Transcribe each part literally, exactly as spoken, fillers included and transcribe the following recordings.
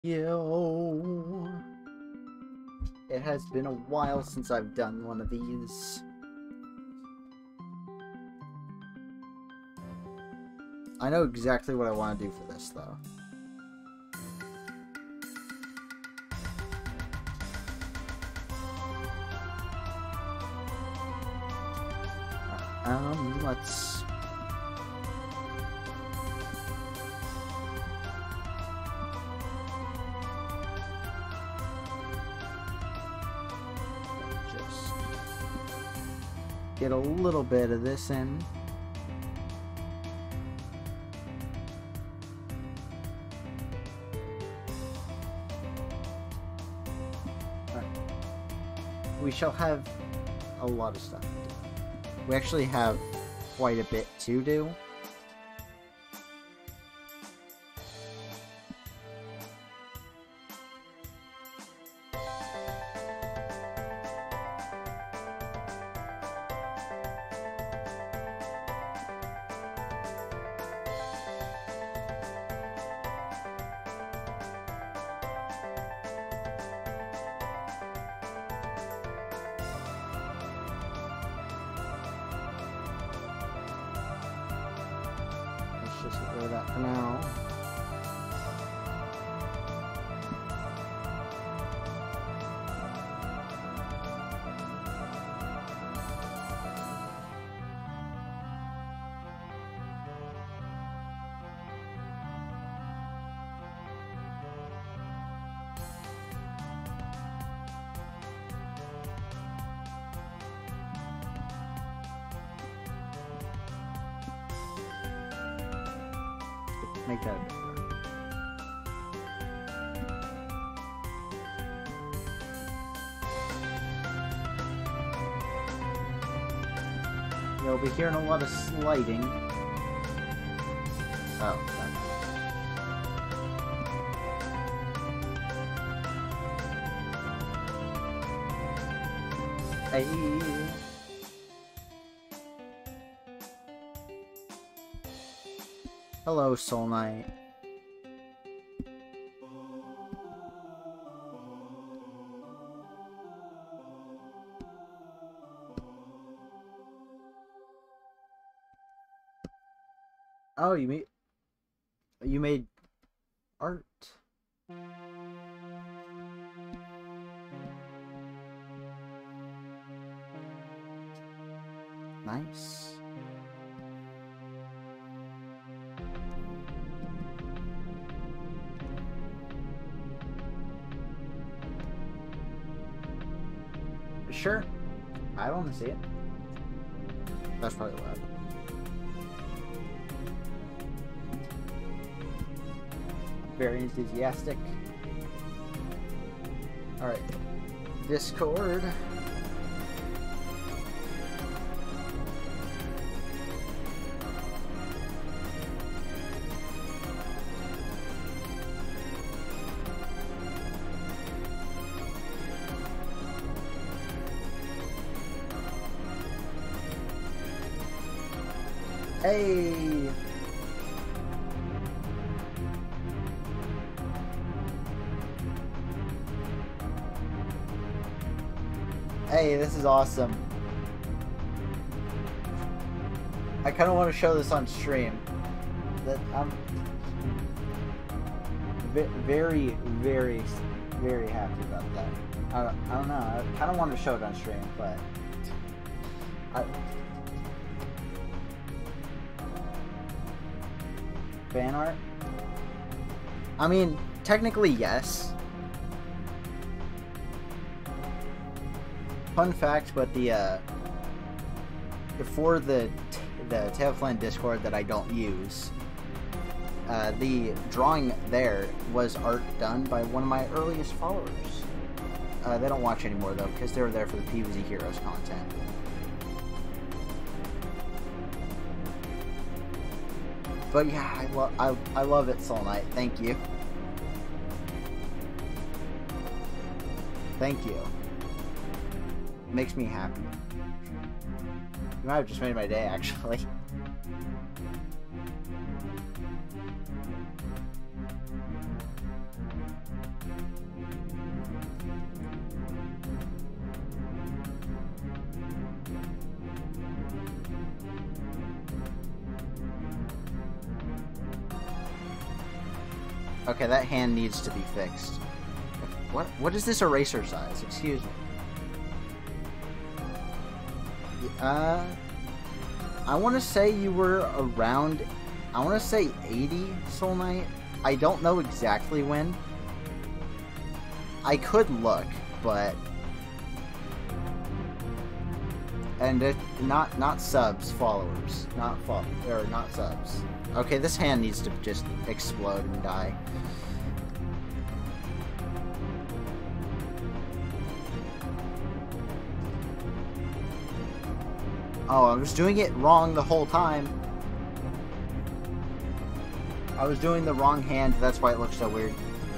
Yo, it has been a while since I've done one of these. I know exactly what I want to do for this, though. Um, let's... just get a little bit of this in. Alright. We shall have a lot of stuff to do. We actually have quite a bit to do. Just get rid of that for now. Make that a bit better. You'll be hearing a lot of sliding. Oh, okay. Hey. Hello, Soul Knight. Oh, you made you made art. Nice. Sure. I want to see it. That's probably loud. Very enthusiastic. Alright. Discord. Hey! Hey, this is awesome. I kind of want to show this on stream. That I'm very, very, very happy about that. I don't, I don't know. I kind of want to show it on stream, but I. Fan art? I mean, technically, yes. Fun fact, but the, uh, for the, the Tailflame Discord that I don't use, uh, the drawing there was art done by one of my earliest followers. Uh, they don't watch anymore, though, because they were there for the P V Z Heroes content. But yeah, I love I I love it, Soul Knight. Thank you. Thank you. Makes me happy. You might have just made my day, actually. Okay, that hand needs to be fixed. What? What is this eraser size? Excuse me. Uh, I want to say you were around, I want to say eighty, Soul Knight. I don't know exactly when. I could look, but... And it, not not subs, followers. Not fo or not subs. Okay, this hand needs to just explode and die. Oh, I was doing it wrong the whole time. I was doing the wrong hand, that's why it looks so weird.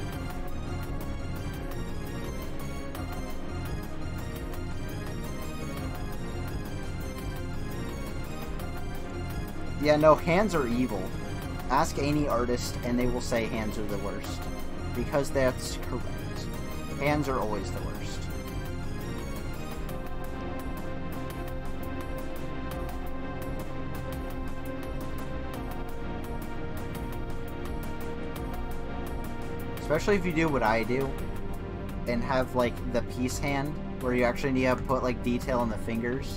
Yeah, no, hands are evil. Ask any artist and they will say hands are the worst. Because that's correct. Hands are always the worst. Especially if you do what I do and have like the piece hand where you actually need to put like detail in the fingers.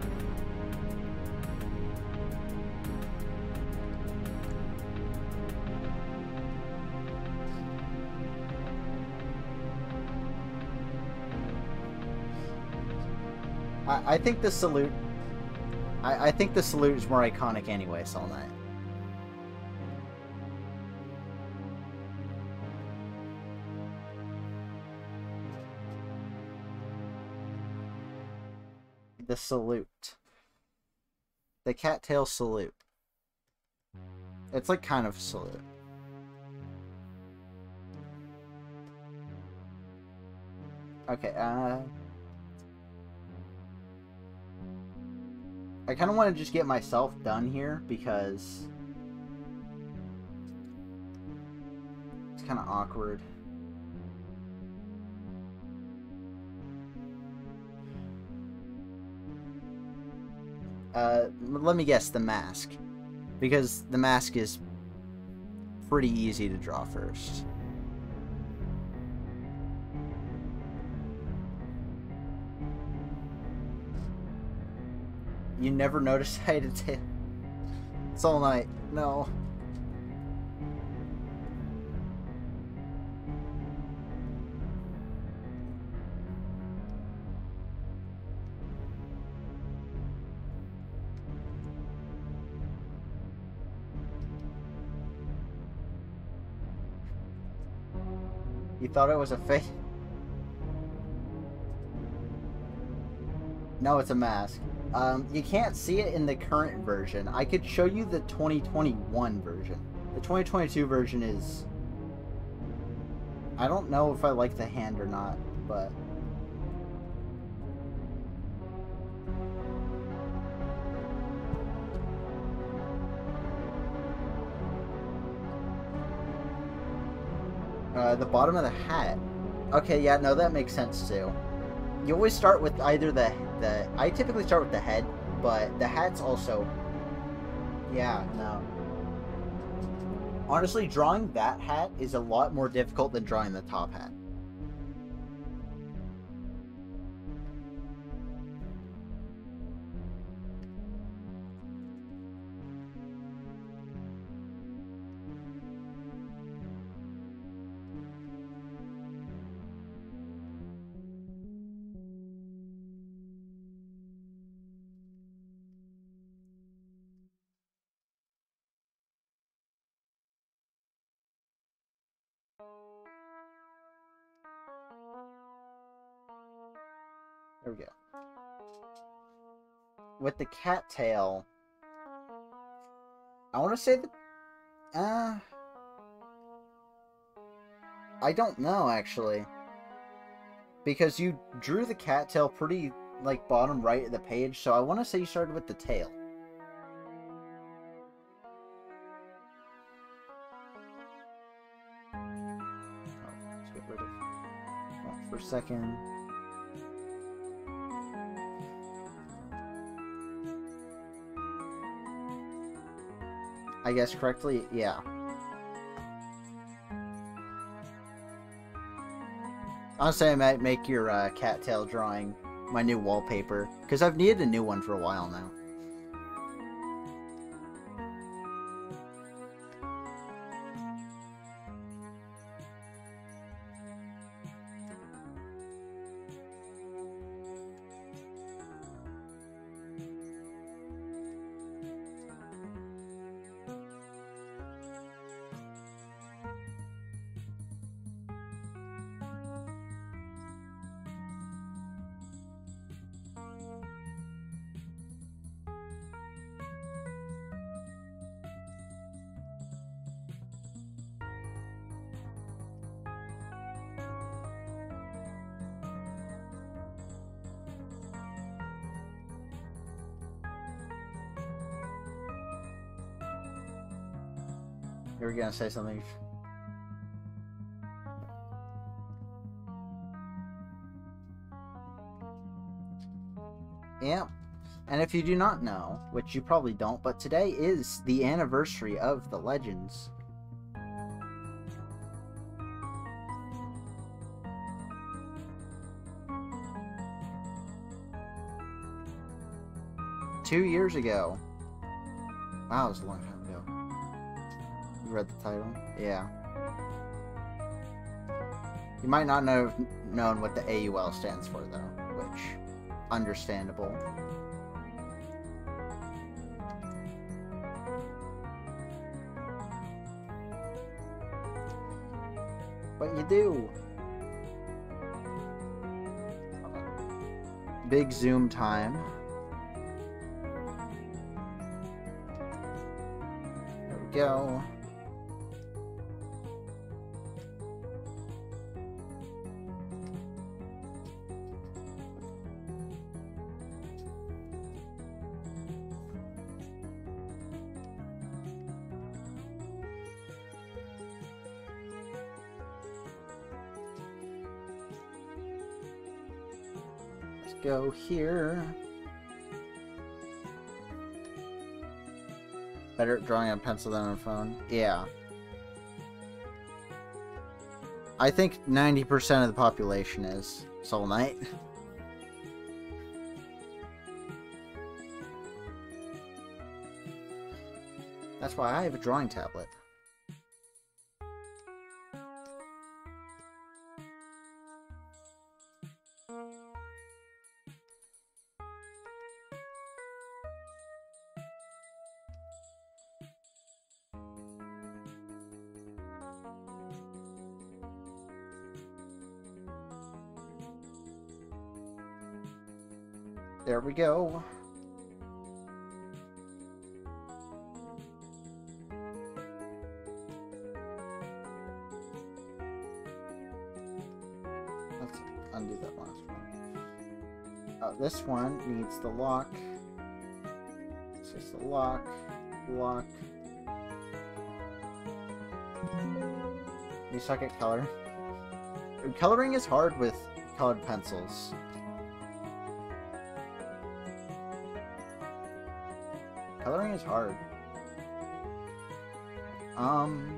I, I think the salute I, I think the salute is more iconic anyway, Soul Knight. The salute. The cattail salute. It's like kind of salute. Okay, uh... I kind of want to just get myself done here because it's kind of awkward. Uh, let me guess, the mask. Because the mask is pretty easy to draw first. You never noticed I had a tail. Soul Knight, no. You thought it was a fake? No, it's a mask. Um, you can't see it in the current version. I could show you the twenty twenty-one version. The twenty twenty-two version is... I don't know if I like the hand or not, but... Uh, the bottom of the hat. Okay, yeah, no, that makes sense too. You always start with either the, the... I typically start with the head, but the hat's also... Yeah, no. Honestly, drawing that hat is a lot more difficult than drawing the top hat. There we go. With the cattail, I want to say that, uh, I don't know actually, because you drew the cattail pretty like bottom right of the page, so I want to say you started with the tail. Oh, let's get rid of that for a second. I guess correctly, yeah. Honestly, I might make your uh, cattail drawing my new wallpaper, because I've needed a new one for a while now. You were gonna say something? Yeah. And if you do not know, which you probably don't, but today is the anniversary of the Legends. Two years ago. Wow, it was a long time ago. You read the title? Yeah. You might not know have known what the A U L stands for, though, which, understandable. But you do. Big zoom time. There we go. Go here. Better at drawing on pencil than on phone. Yeah. I think ninety percent of the population is Soul Knight. That's why I have a drawing tablet. There we go. Let's undo that last one. Oh, this one needs the lock. It's just the lock, lock. You suck at color. Coloring is hard with colored pencils. Coloring is hard. Um...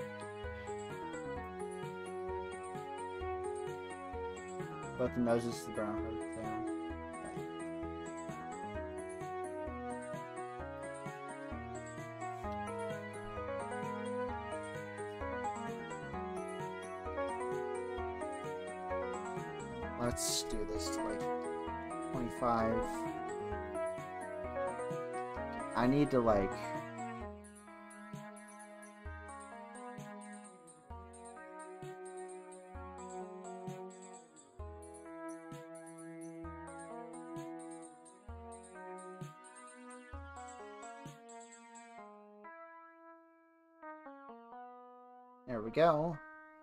Both the noses to the brown. Okay. Let's do this to like twenty-five. I need to like there we go.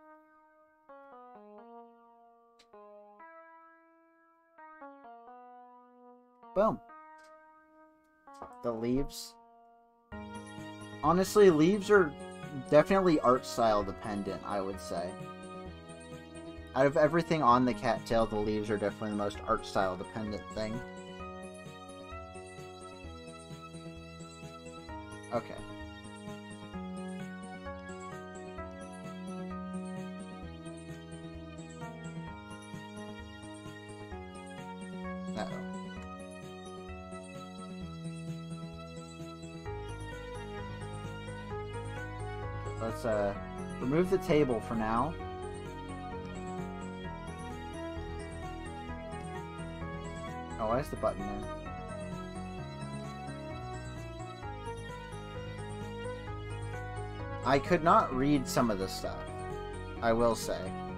Boom. The leaves. Honestly, leaves are definitely art style dependent, I would say. Out of everything on the cattail, the leaves are definitely the most art style dependent thing. Okay. Let's uh, remove the table for now. Oh, why is the button there? I could not read some of this stuff, I will say.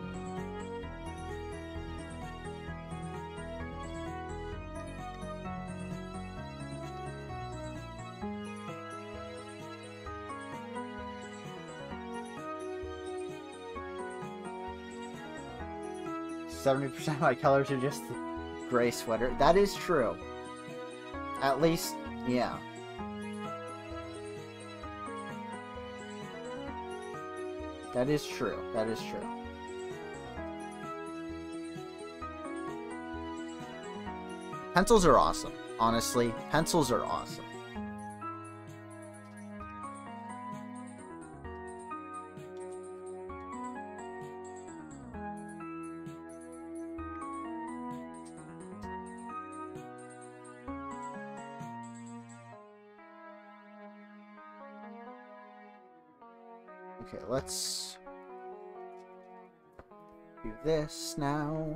seventy percent of my colors are just the gray sweater. That is true. At least, yeah. That is true. That is true. Pencils are awesome. Honestly, pencils are awesome. Okay, let's do this now.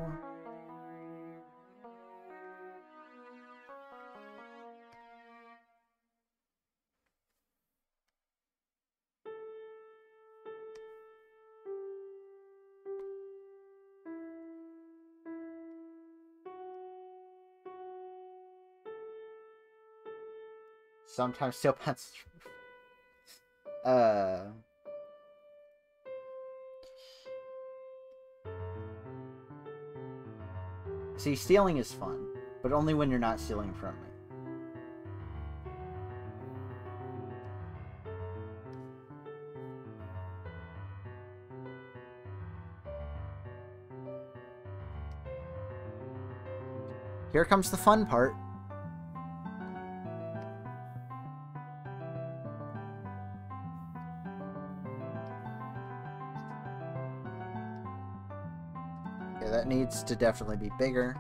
Sometimes steel pencils. uh. See, stealing is fun, but only when you're not stealing from me. Here comes the fun part. Okay, that needs to definitely be bigger.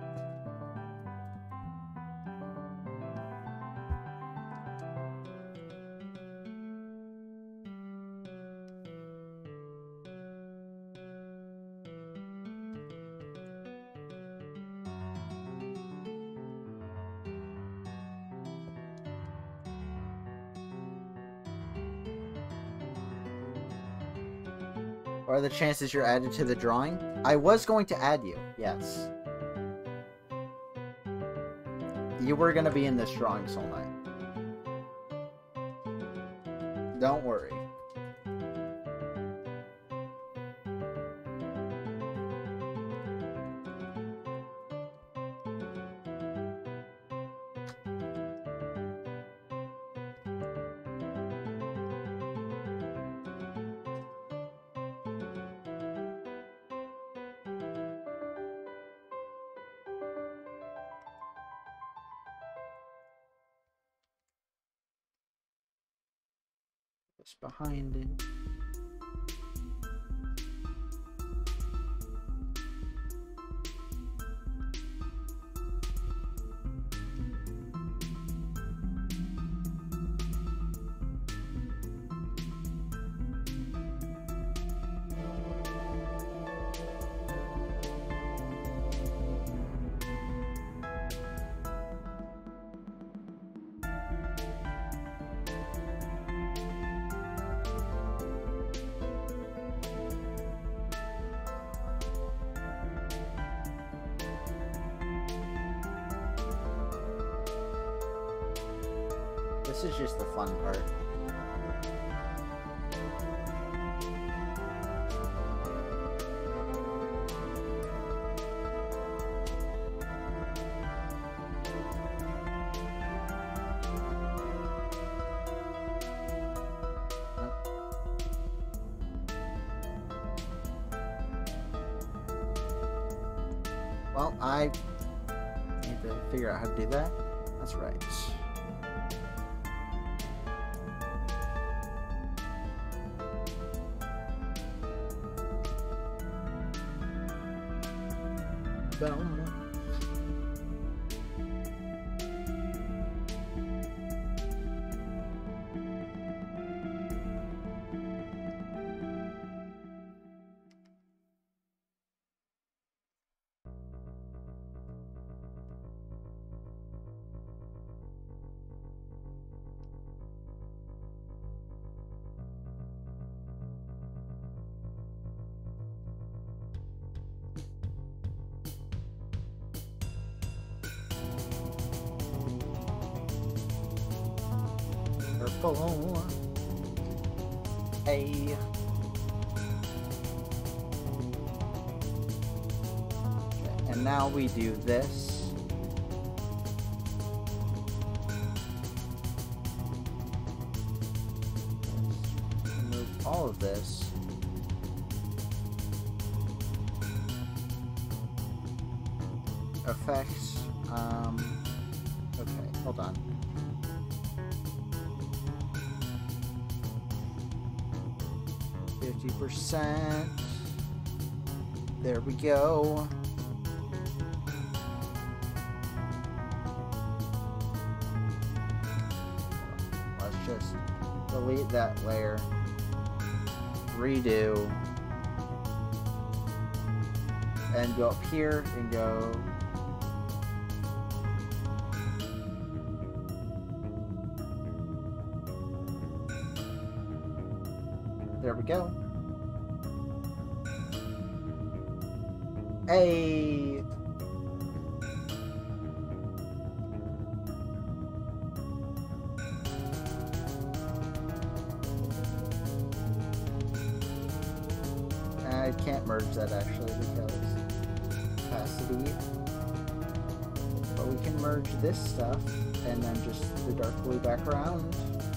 What are the chances you're added to the drawing? I was going to add you, yes. You were going to be in this drawing all night. Don't worry. Behind it. This is just the fun part. Well, I need to figure out how to do that. That's right. Boom. Purple. A. And now we do this. Remove all of this. Effects. Um, okay, hold on. fifty percent. There we go. Let's just delete that layer. Redo. And go up here and go. There we go. Hey. I can't merge that actually because opacity. But we can merge this stuff and then just the dark blue background.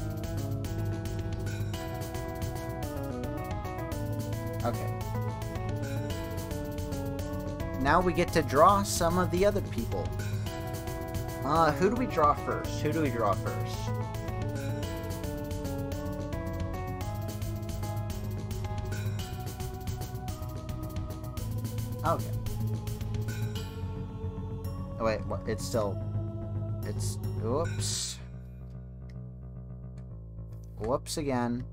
Okay. Now we get to draw some of the other people. Uh, who do we draw first? Who do we draw first? Okay. Oh wait, what? It's still... It's... Whoops. Whoops again.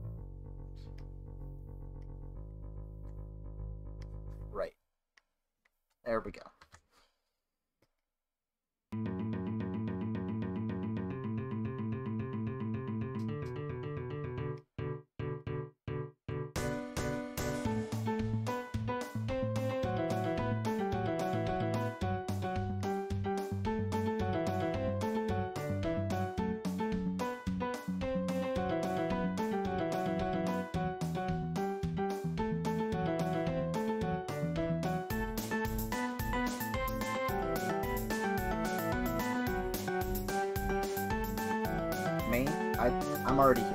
Right. There we go. Me? I, I'm already here.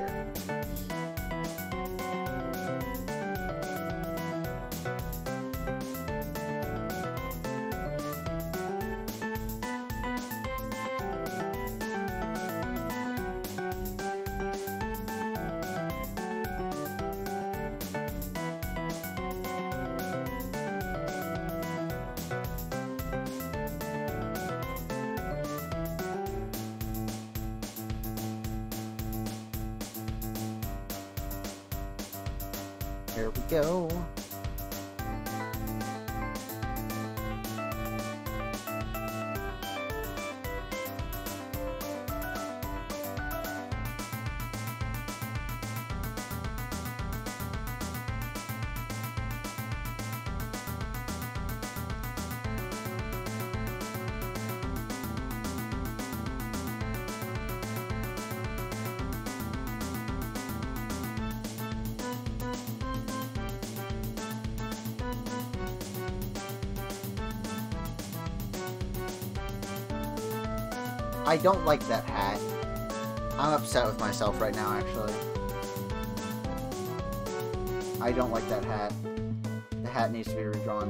There we go. I don't like that hat. I'm upset with myself right now, actually. I don't like that hat. The hat needs to be redrawn.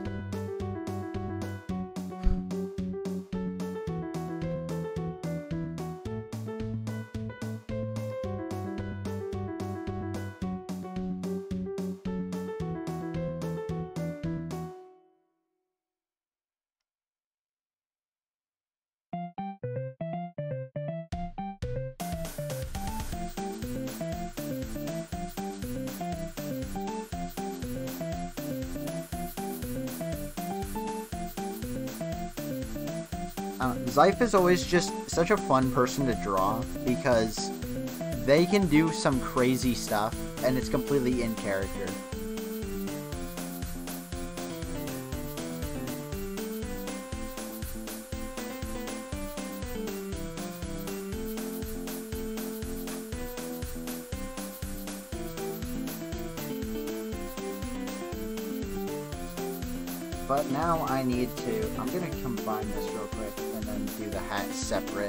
Uh, Zyph is always just such a fun person to draw because they can do some crazy stuff and it's completely in character. But now I need to... I'm gonna combine this real quick and then do the hat separate.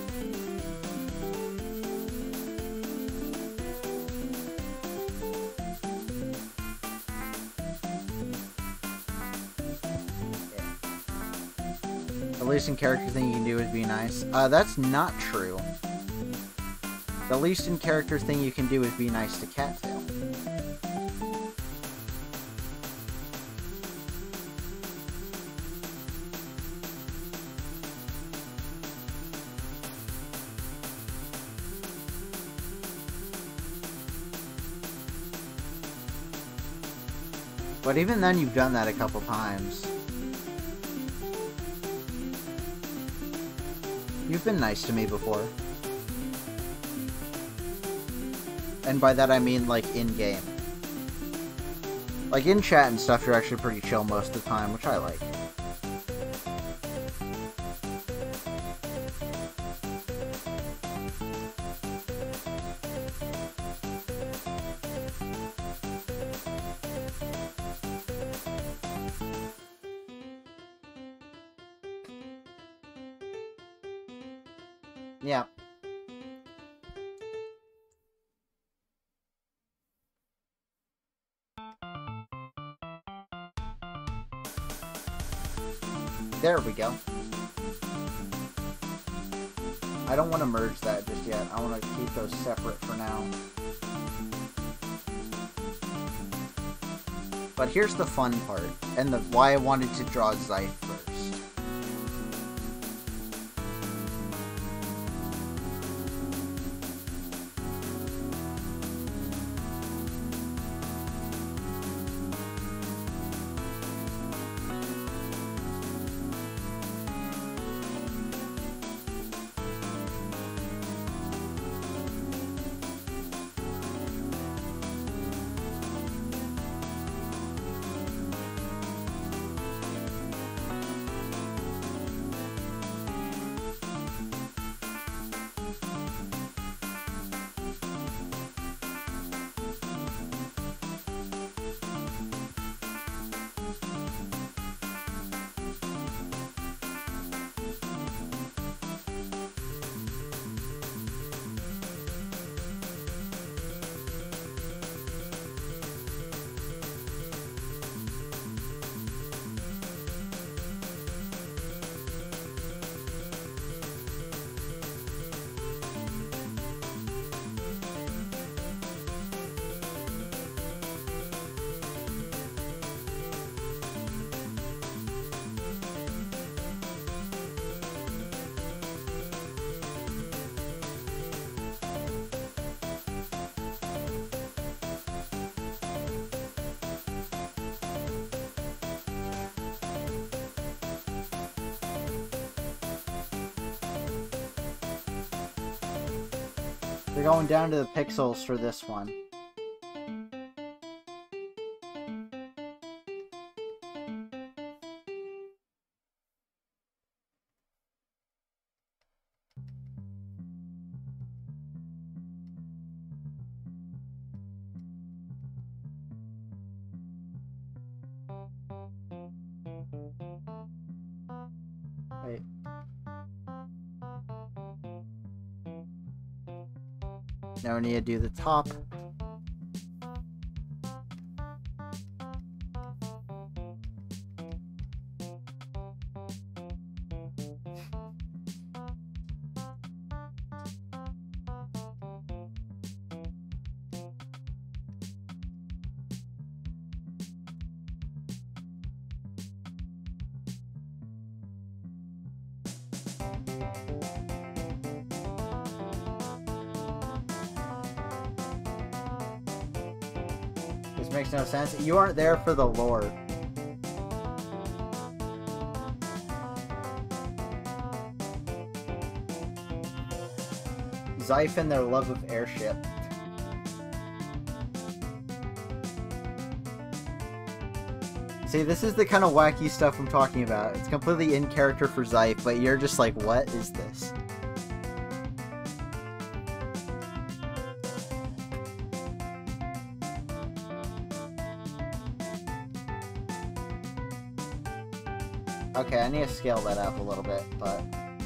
The least in character thing you can do is be nice. Uh, that's not true. The least in character thing you can do is be nice to Cattail. But even then, you've done that a couple times. You've been nice to me before. And by that I mean, like, in-game. Like, in chat and stuff, you're actually pretty chill most of the time, which I like. Yeah. There we go. I don't want to merge that just yet. I want to keep those separate for now. But here's the fun part, and the why I wanted to draw Zyph first. We're going down to the pixels for this one. Wait. Now we need to do the top. This makes no sense. You aren't there for the lore. Zyph and their love of airship. See, this is the kind of wacky stuff I'm talking about. It's completely in character for Zyph, but you're just like, what is this? Okay, I need to scale that up a little bit, but...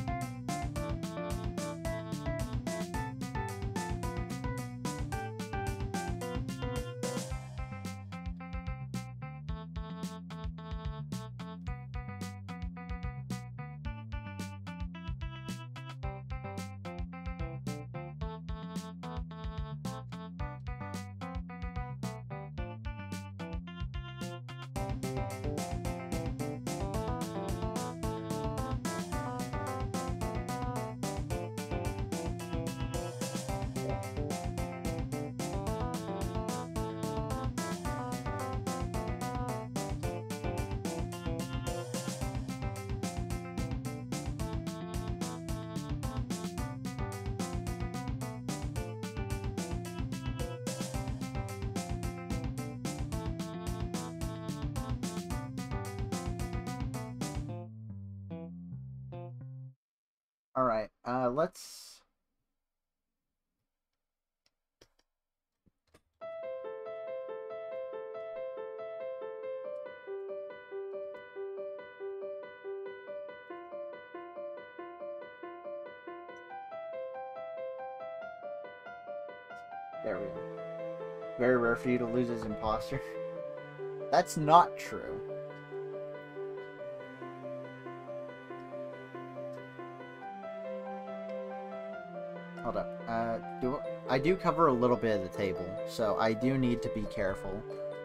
Alright, uh, let's... There we go. Very rare for you to lose as imposter. That's not true. Hold up. Uh, do I do cover a little bit of the table, so I do need to be careful.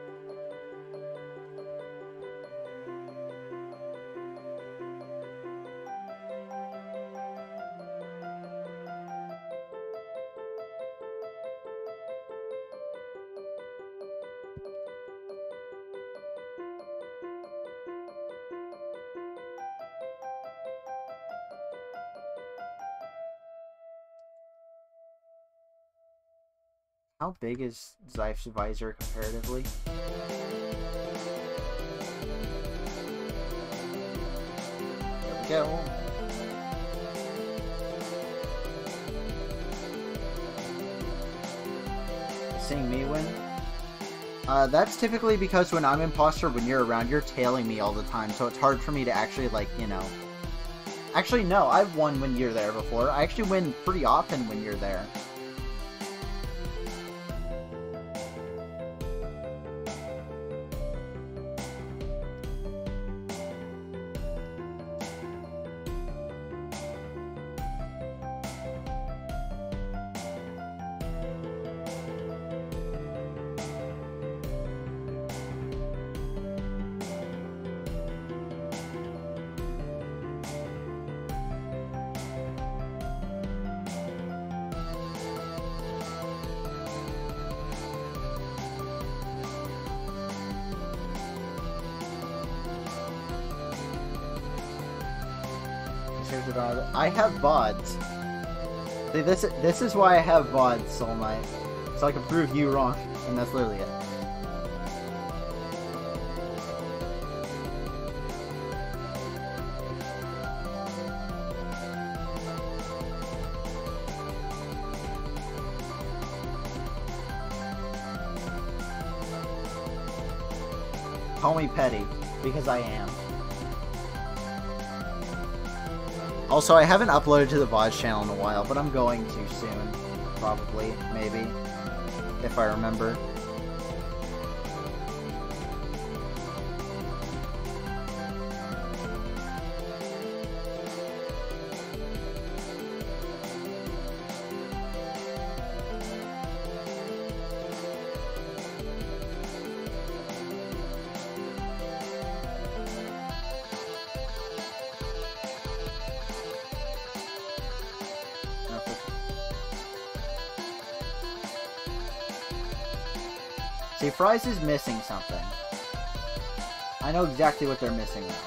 How big is Zeif's visor comparatively? There we go. Seeing me win? Uh, that's typically because when I'm imposter, when you're around, you're tailing me all the time, so it's hard for me to actually, like, you know... Actually, no, I've won when you're there before. I actually win pretty often when you're there. I have V O Ds. See, this this is why I have V O Ds, Soul Knight. So I can prove you wrong, and that's literally it. Call me petty, because I am. Also, I haven't uploaded to the V O D channel in a while, but I'm going to soon. Probably, maybe. If I remember. See, Fries is missing something. I know exactly what they're missing now.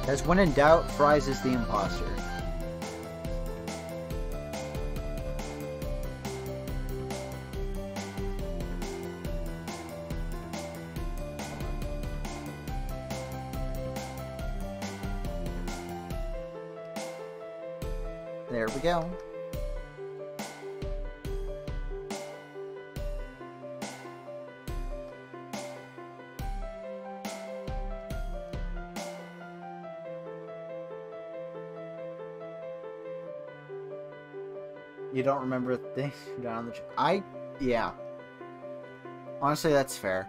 Because when in doubt, Fries is the imposter. There we go. You don't remember things down the... I... yeah. Honestly, that's fair.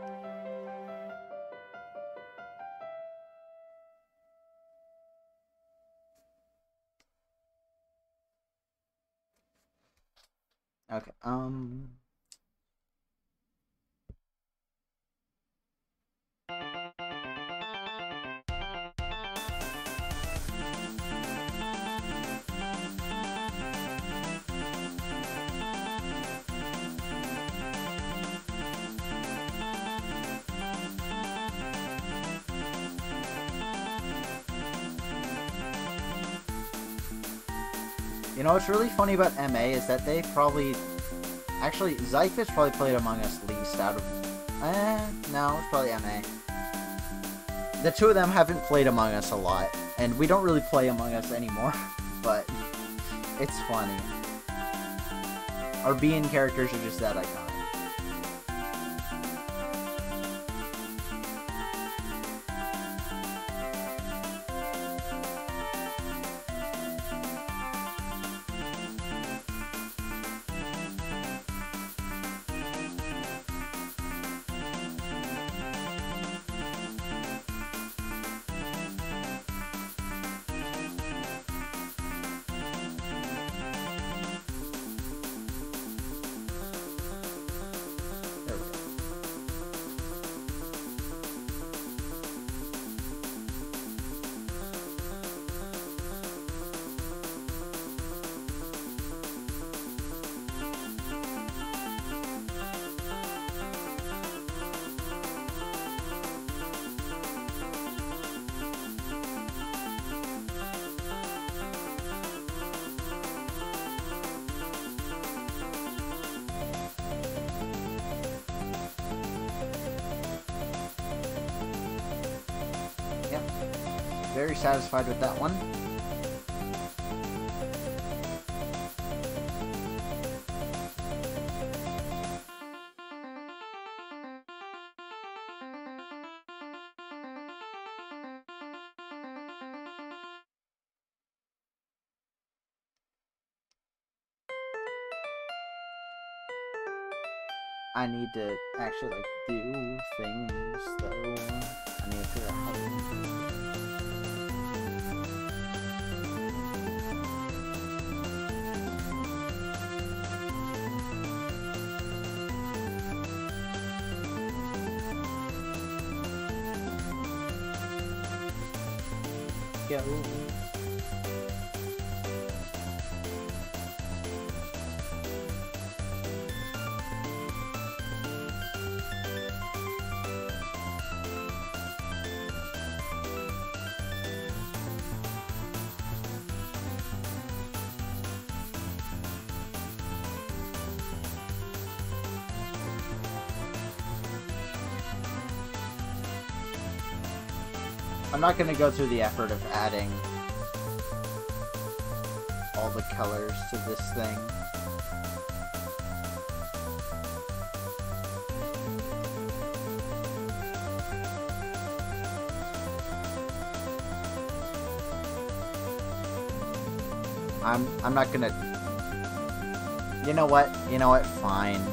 Okay, um... You know what's really funny about M A is that they probably... Actually, Zyphus probably played Among Us least out of... Eh, no, it's probably M A. The two of them haven't played Among Us a lot, and we don't really play Among Us anymore, but it's funny. Our being characters are just that iconic. Very satisfied with that one. I need to actually like do things though. I need to figure out how to go. I'm not going to go through the effort of adding all the colors to this thing. I'm I'm not going to... You know what? You know what? Fine.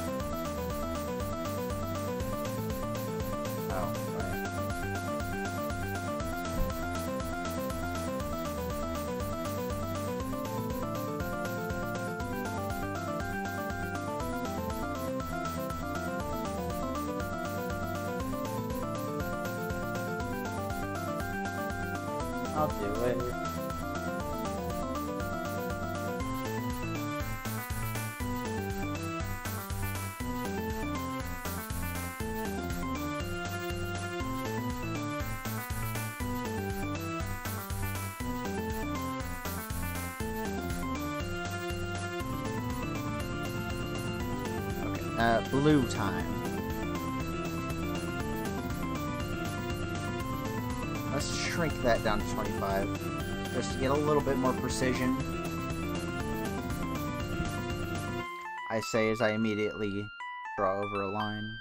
I'll do it. Uh, blue time. Let's shrink that down to twenty-five, just to get a little bit more precision. I say as I immediately draw over a line.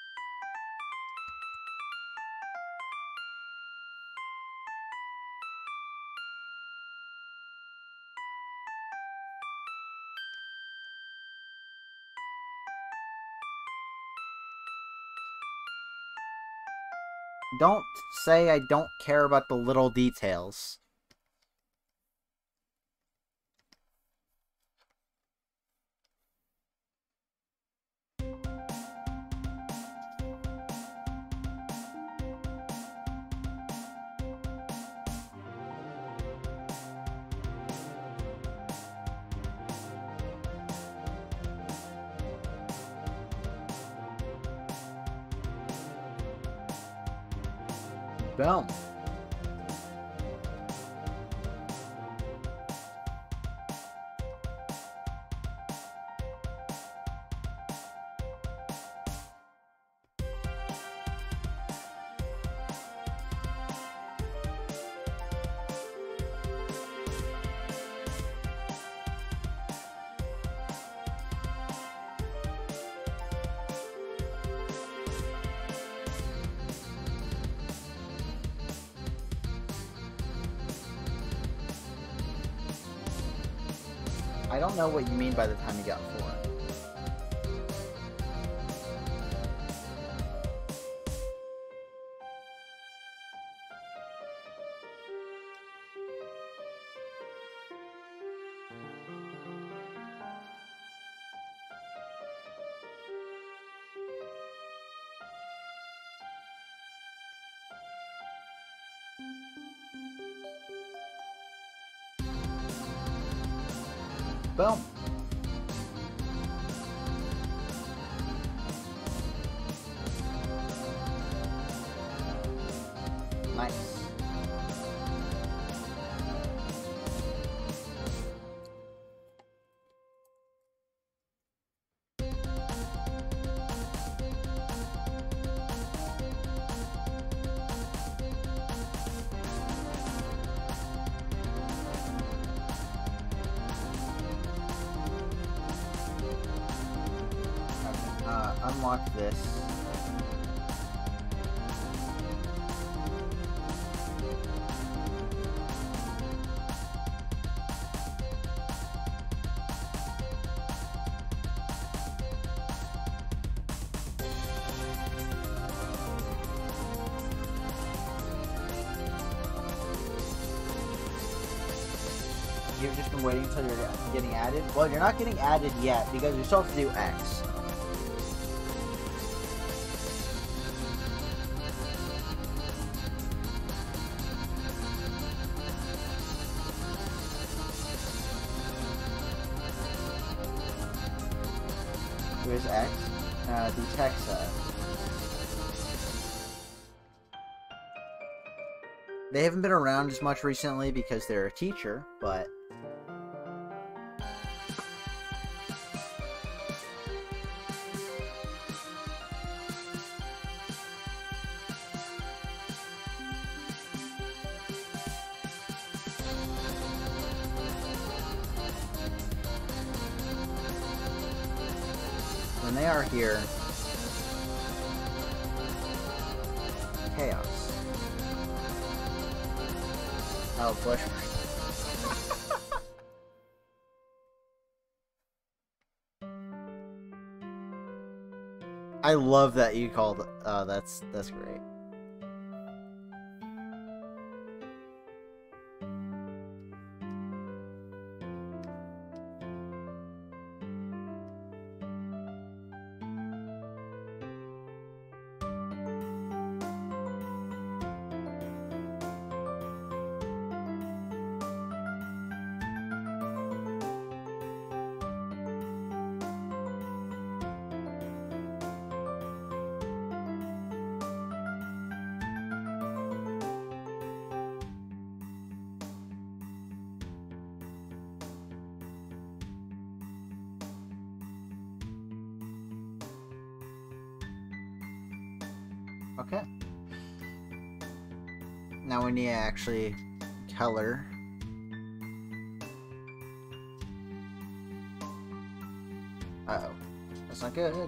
Don't say I don't care about the little details. Boom. I don't know what you mean by the time you got four. Boom. Nice. Uh, unlock this. You've just been waiting until you're getting added? Well, you're not getting added yet because you still have to do X. Here's X. Uh, the text uh, They haven't been around as much recently because they're a teacher, but when they are here, chaos. Oh, bush. I love that you called. Uh, that's that's great. Okay. Now we need to actually color. Uh-oh. That's not good.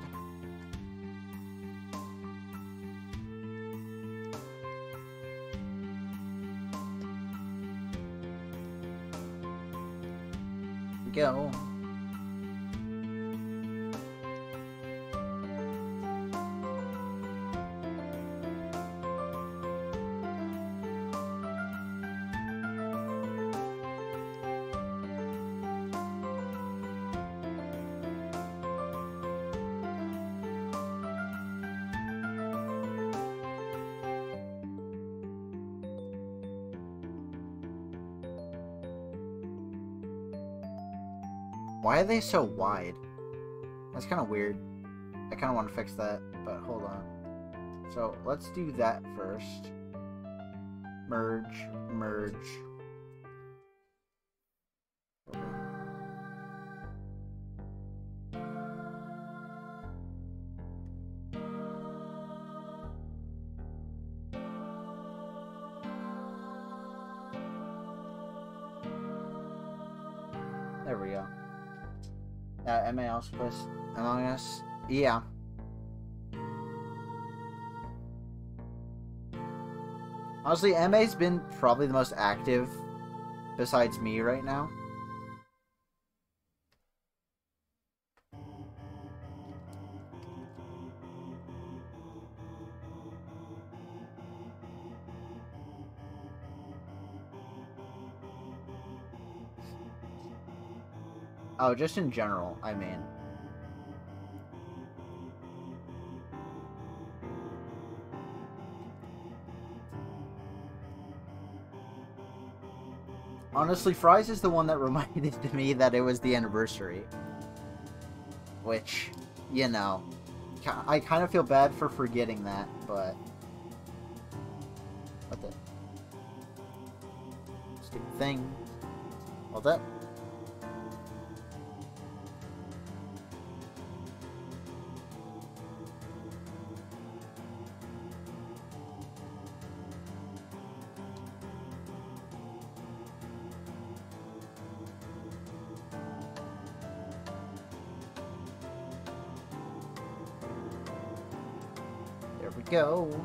Go. Why are they so wide? That's kind of weird. I kind of want to fix that, but hold on. So let's do that first. Merge, merge. Okay. There we go. Uh, M A also plus Among Us? Yeah. Honestly, M A's been probably the most active besides me right now. Oh, just in general, I mean. Honestly, Fries is the one that reminded me that it was the anniversary. Which, you know, I kind of feel bad for forgetting that, but... What the... Stupid thing. Hold up. There we go.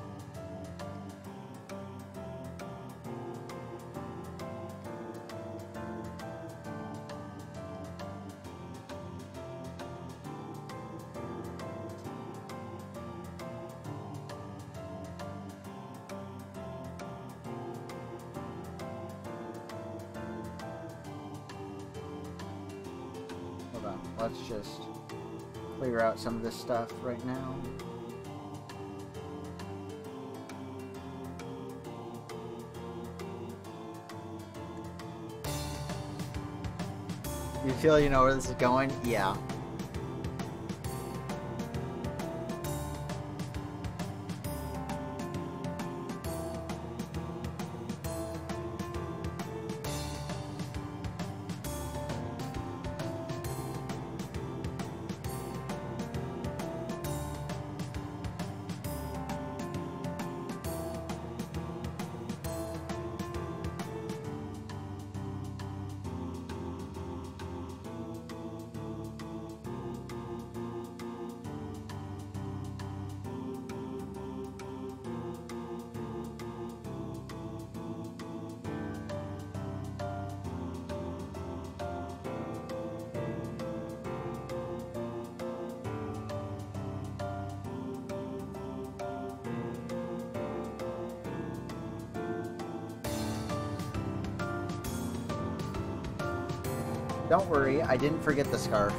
Hold on, let's just clear out some of this stuff right now. You feel you know where this is going? Yeah. Don't worry, I didn't forget the scarf.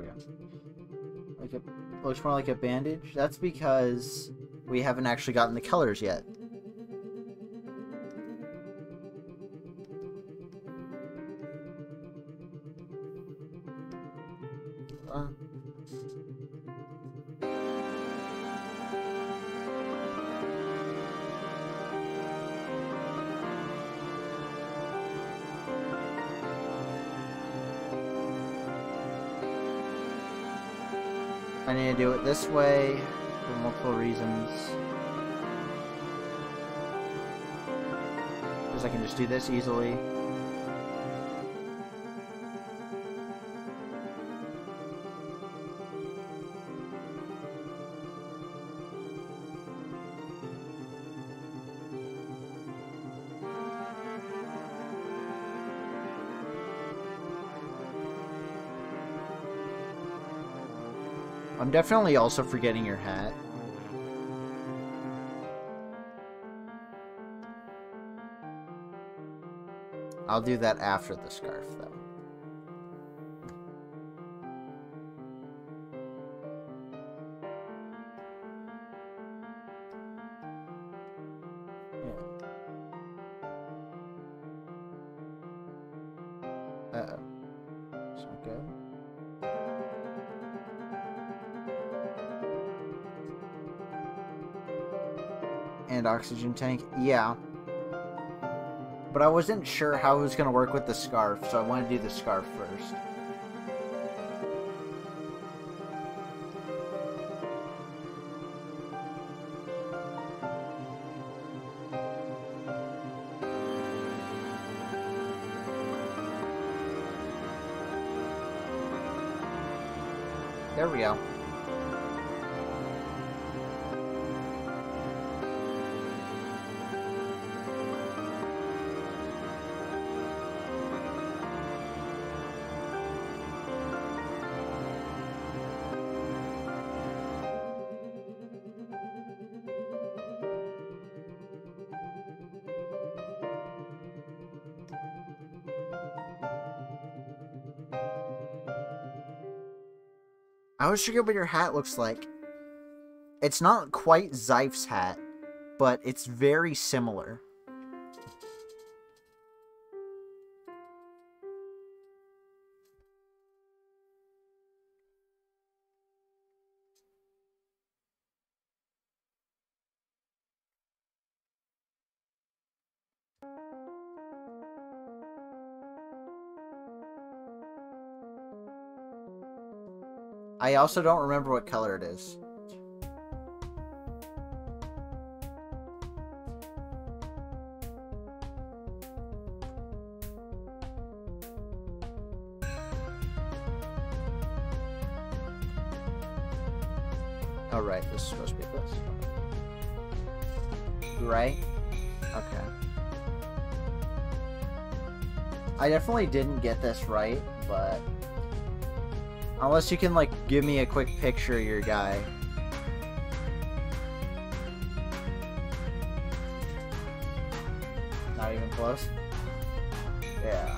we go. Like it looks more like a bandage. That's because we haven't actually gotten the colors yet. Uh. I need to do it this way for multiple reasons. Because I can just do this easily. I'm definitely also forgetting your hat. I'll do that after the scarf, though. Yeah. Uh-oh. It's not good. And oxygen tank, yeah. But I wasn't sure how it was going to work with the scarf, so I wanted to do the scarf first. There we go. I always forget what your hat looks like. It's not quite Zeif's hat, but it's very similar. I also don't remember what color it is. Oh, right. This is supposed to be this. Right? Okay. I definitely didn't get this right, but... Unless you can, like, give me a quick picture of your guy. Not even close? Yeah.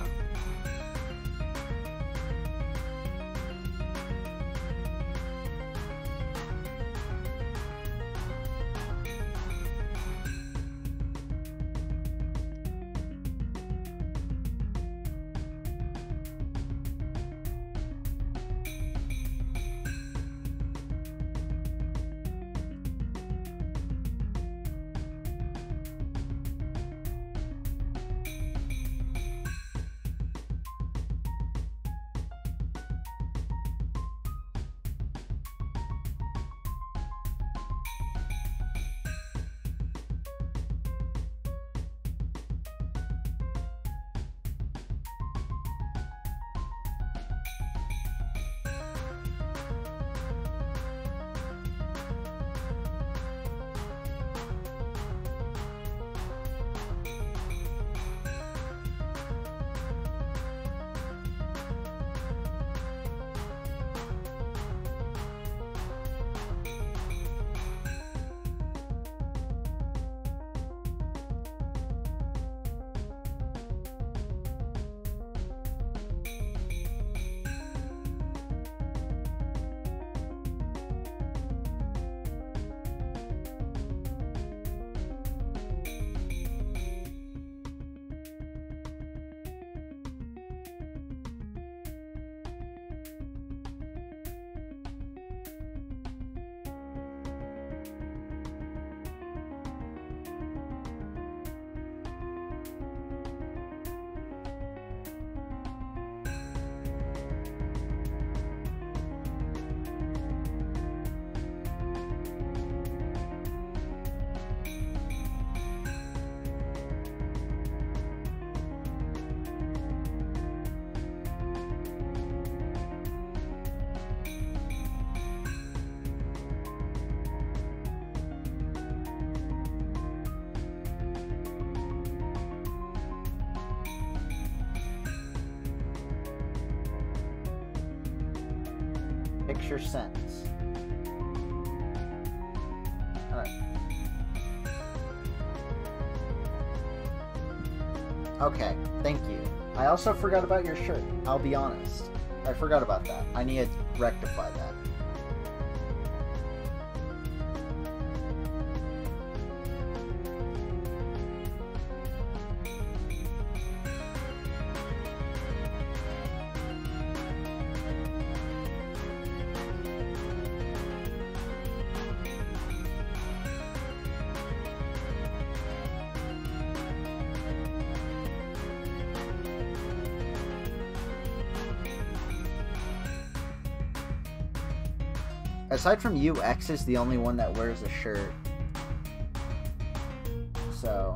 makes your sense. Alright. Okay, thank you. I also forgot about your shirt, I'll be honest. I forgot about that. I need to rectify that. Aside from you, X is the only one that wears a shirt. So...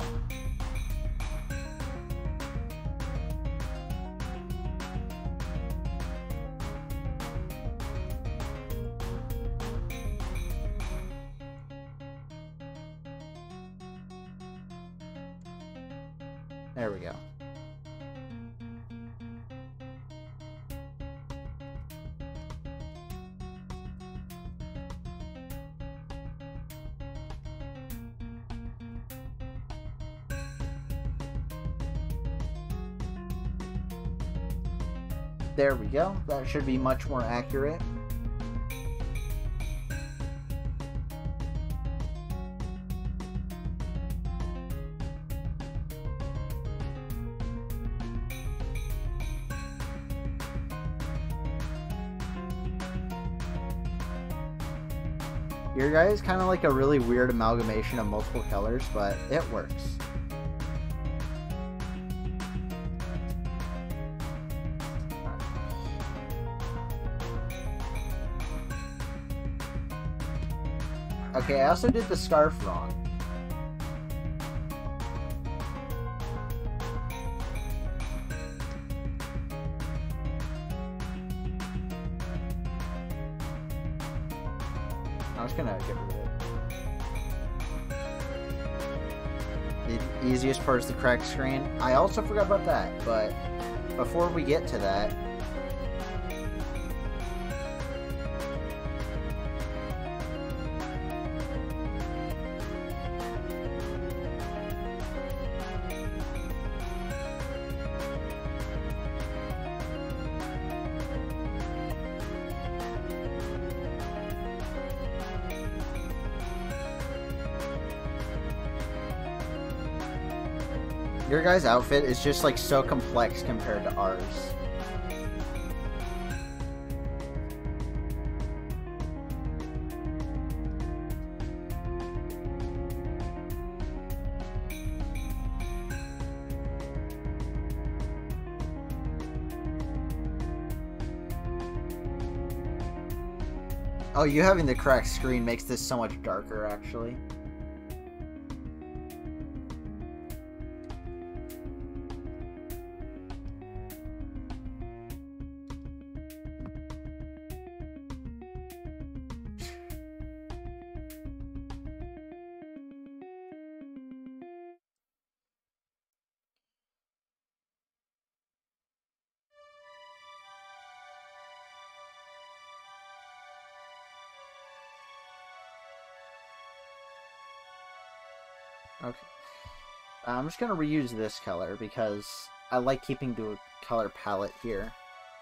there we go. There we go. That should be much more accurate. Your guy is kind of like a really weird amalgamation of multiple colors, but it works. Okay, I also did the scarf wrong. I was gonna get rid of it. The easiest part is the cracked screen. I also forgot about that, but before we get to that, your guy's outfit is just like so complex compared to ours. Oh, you having the cracked screen makes this so much darker, actually. Okay. I'm just going to reuse this color because I like keeping to a color palette here.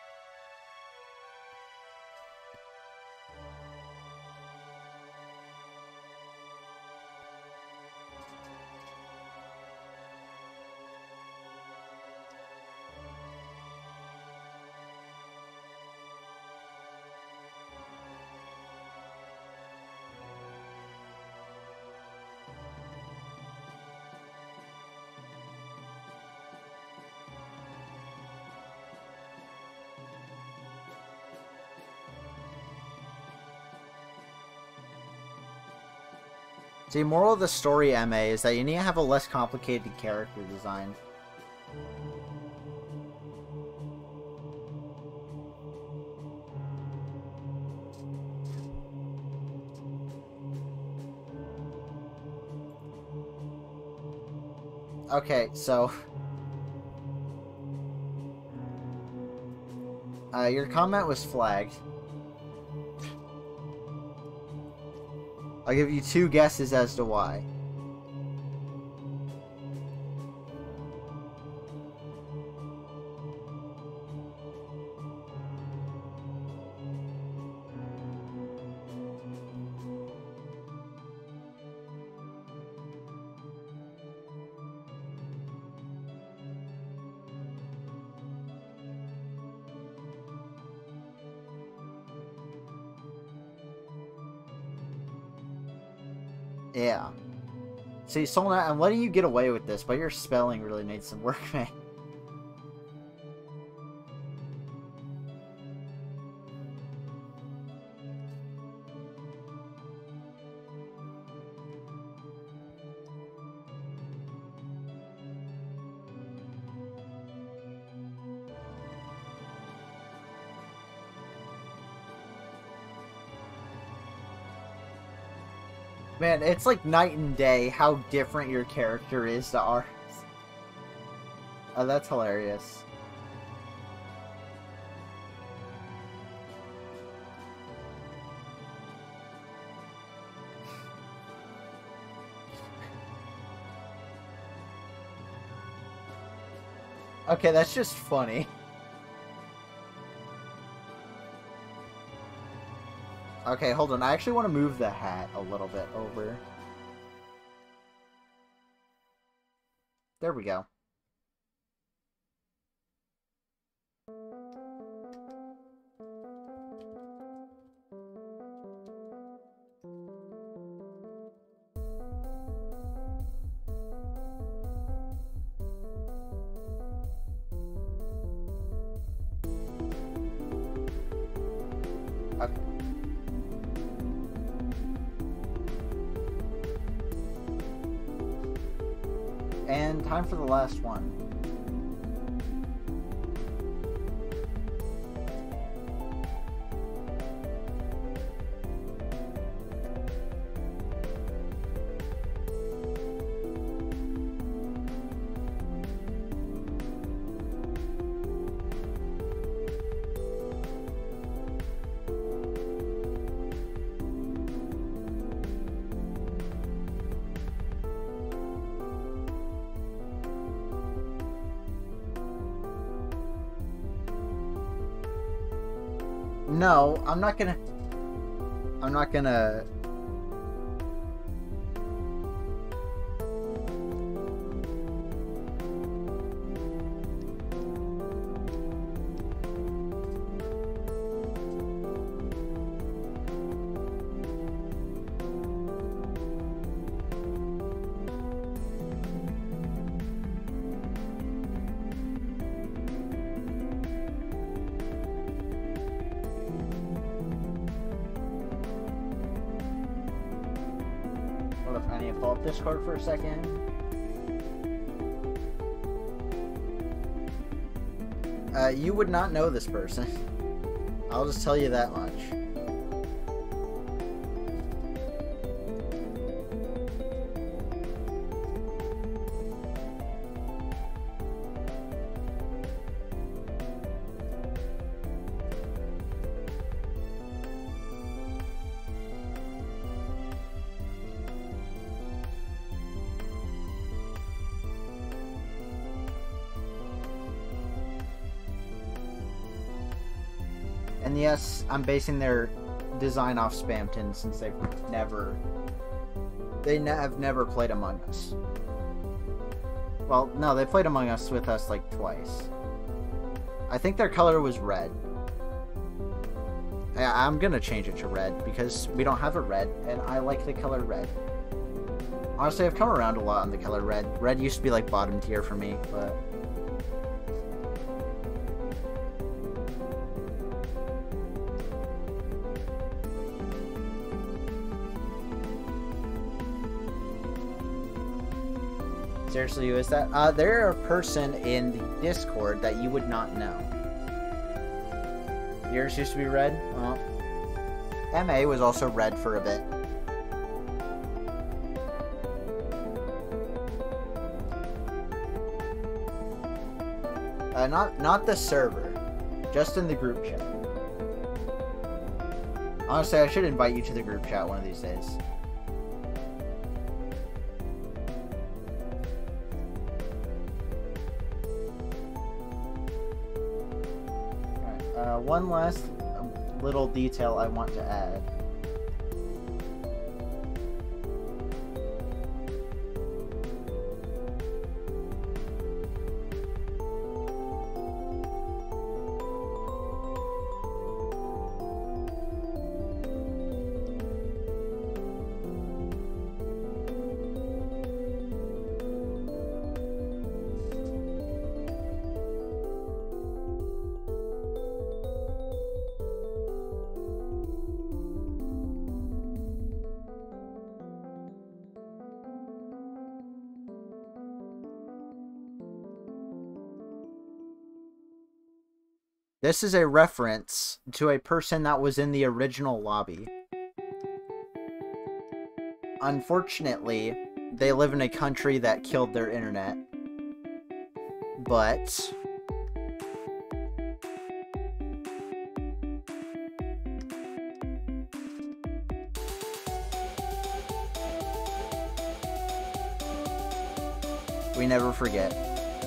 The moral of the story, M A, is that you need to have a less complicated character design. Okay, so... Uh, your comment was flagged. I'll give you two guesses as to why. Yeah. See, Solnat, I'm letting you get away with this, but your spelling really needs some work, man. Man, it's like night and day how different your character is to ours. Oh, that's hilarious. Okay, that's just funny. Okay, hold on. I actually want to move the hat a little bit over. There we go. Okay. And time for the last one. No, I'm not gonna... I'm not gonna... What if I need to pull up Discord for a second? Uh, you would not know this person. I'll just tell you that much. And yes, I'm basing their design off Spamton since they've never... They ne have never played Among Us. Well, no, they played Among Us with us like twice. I think their color was red. I I'm gonna change it to red because we don't have a red, and I like the color red. Honestly, I've come around a lot on the color red. Red used to be like bottom tier for me, but... Seriously, who is that? Uh, they're a person in the Discord that you would not know. Yours used to be red? Well, M A was also red for a bit. Uh, not, not the server. Just in the group chat. Honestly, I should invite you to the group chat one of these days. Uh, one last little detail I want to add. This is a reference to a person that was in the original lobby. Unfortunately, they live in a country that killed their internet. But we never forget.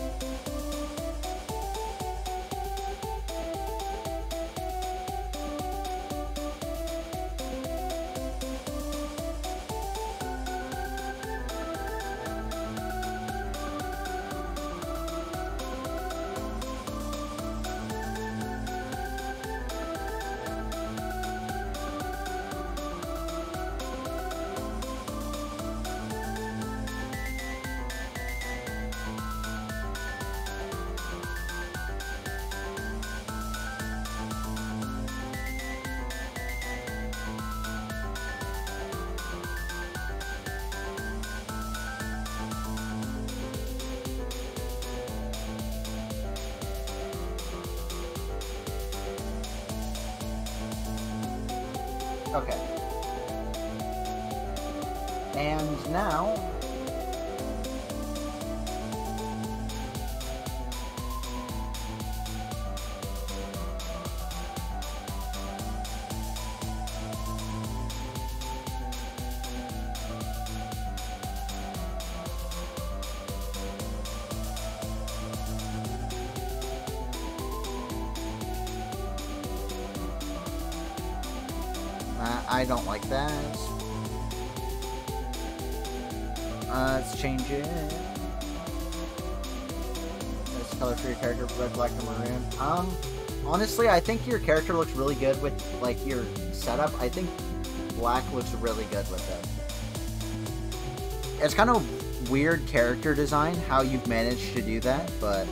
Okay. And now... Uh, I don't like that. Uh, let's change it. This color for your character, red, black, and maroon. Um, honestly, I think your character looks really good with, like, your setup. I think black looks really good with it. It's kind of weird character design, how you've managed to do that, but...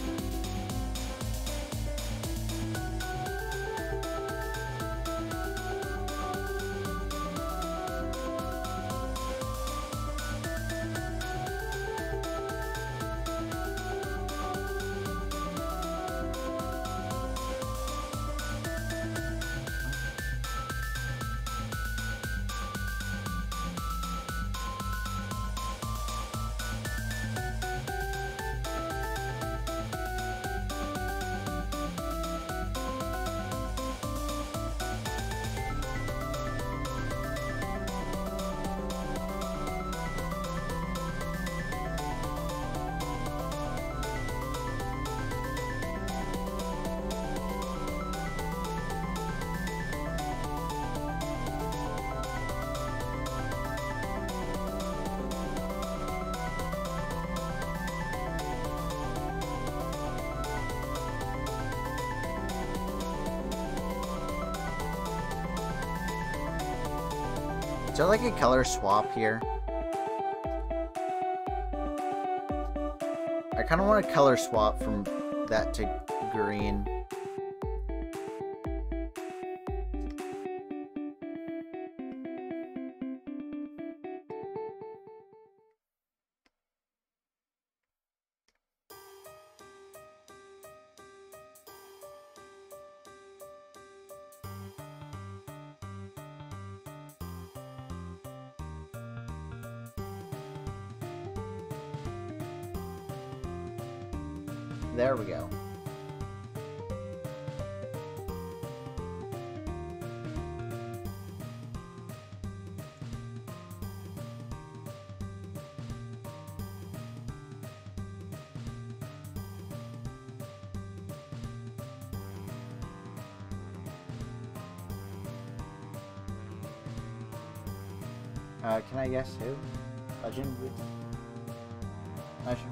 Is there like a color swap here? I kind of want a color swap from that to green. There we go. Uh, can I guess who? Legend? Legend?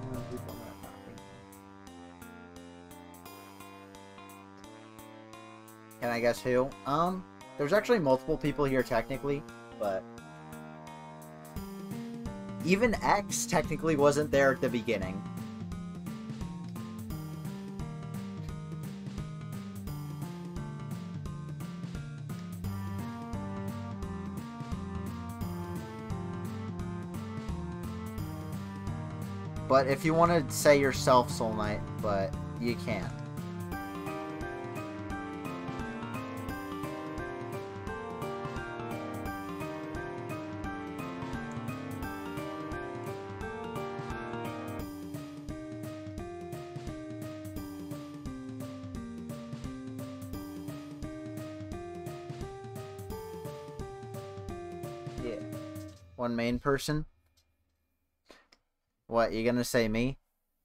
Can I guess who? Um, there's actually multiple people here technically, but even X technically wasn't there at the beginning. But if you want to say yourself, Soul Knight, but you can't. Yeah. One main person? What, you gonna say me?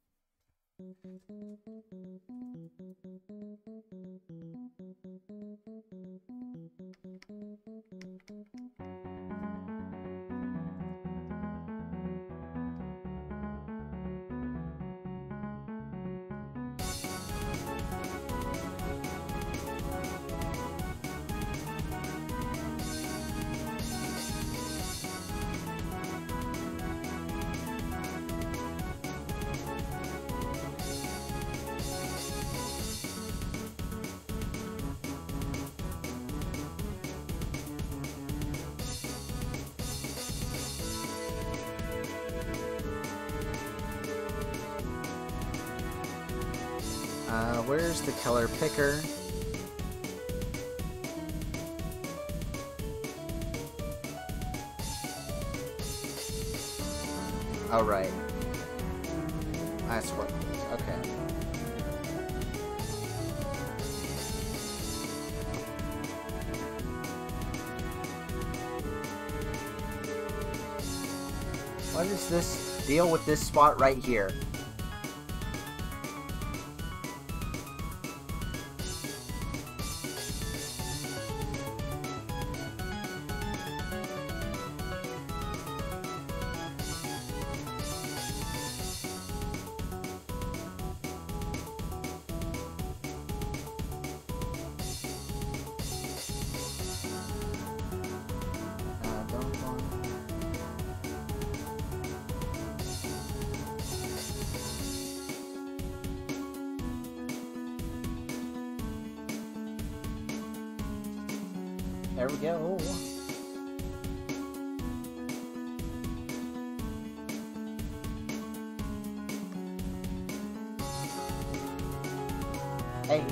Uh, where's the color picker? Oh, right. That's what. Okay. What is this deal with this spot right here? There we go. Hey.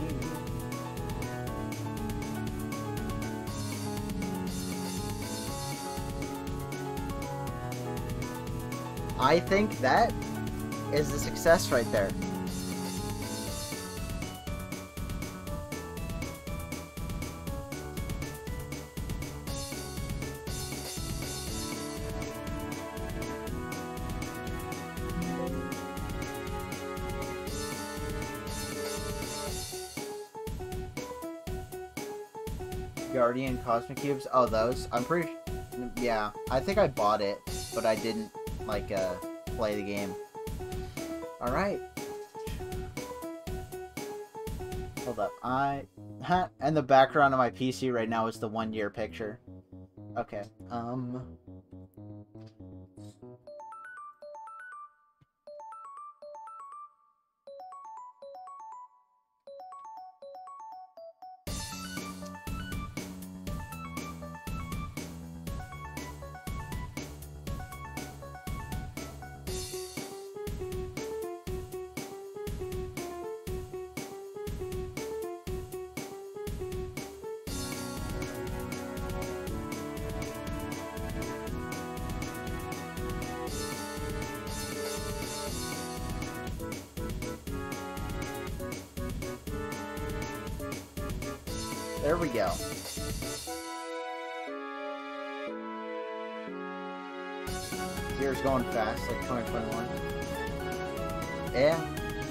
I think that is a success right there. Guardian Cosmic Cubes? Oh, those? I'm pretty... Yeah, I think I bought it, but I didn't, like, uh, play the game. Alright. Hold up. I... And the background of my P C right now is the one-year picture. Okay. Um... There we go. Year's going fast, like twenty twenty-one. Yeah.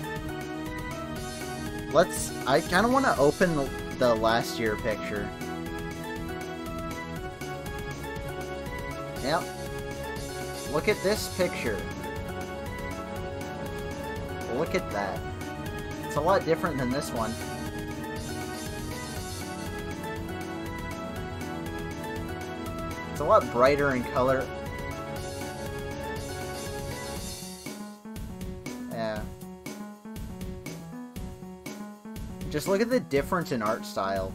Let's... I kind of want to open the, the last year picture. Yep. Look at this picture. Look at that. It's a lot different than this one. It's a lot brighter in color. Yeah. Just look at the difference in art style.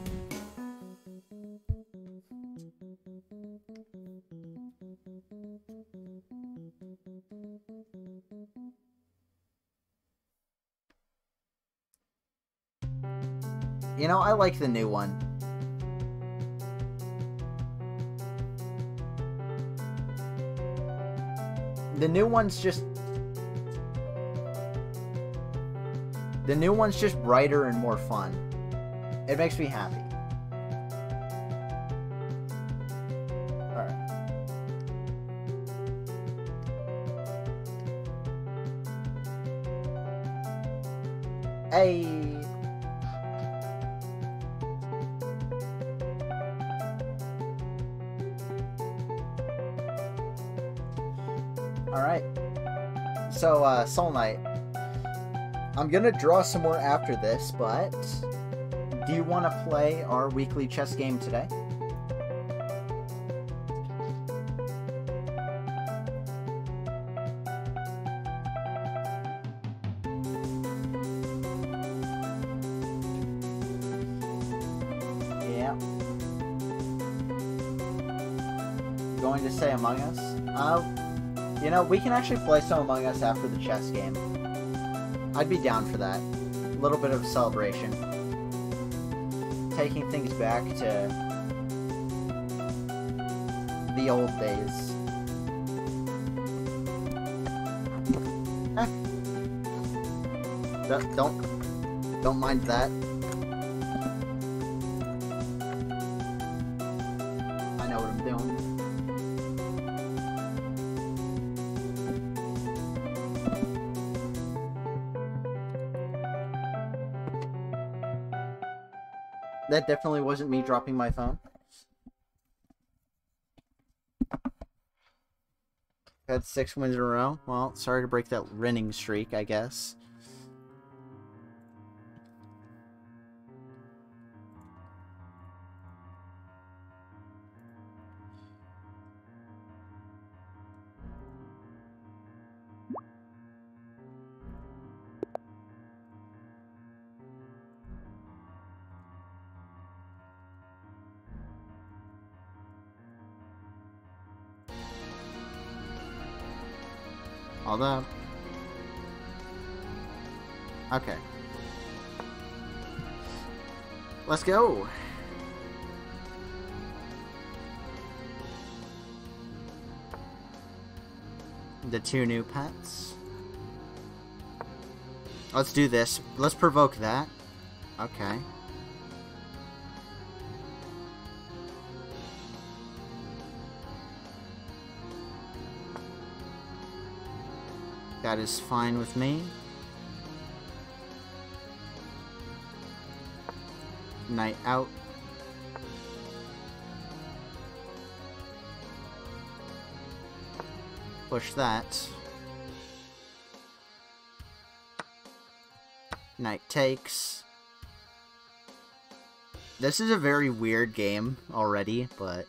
You know, I like the new one. The new one's just... The new one's just brighter and more fun. It makes me happy. Alright. Hey! Alright. So, uh, Soul Knight. I'm gonna draw some more after this, but... do you want to play our weekly chess game today? Yeah. Going to say Among Us? Uh... You know, we can actually play some Among Us after the chess game. I'd be down for that. A little bit of celebration. Taking things back to the old days. Eh. Don't, don't, don't mind that. I know what I'm doing. That definitely wasn't me dropping my phone. Had six wins in a row. Well, sorry to break that winning streak, I guess. Hold up. Okay. Let's go. The two new pets. Let's do this. Let's provoke that. Okay. That is fine with me. Knight out. Push that. Knight takes. This is a very weird game already, but...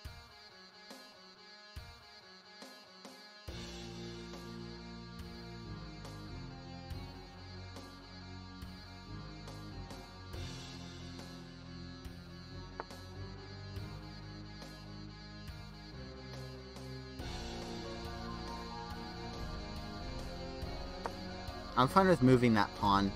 I'm fine with moving that pawn.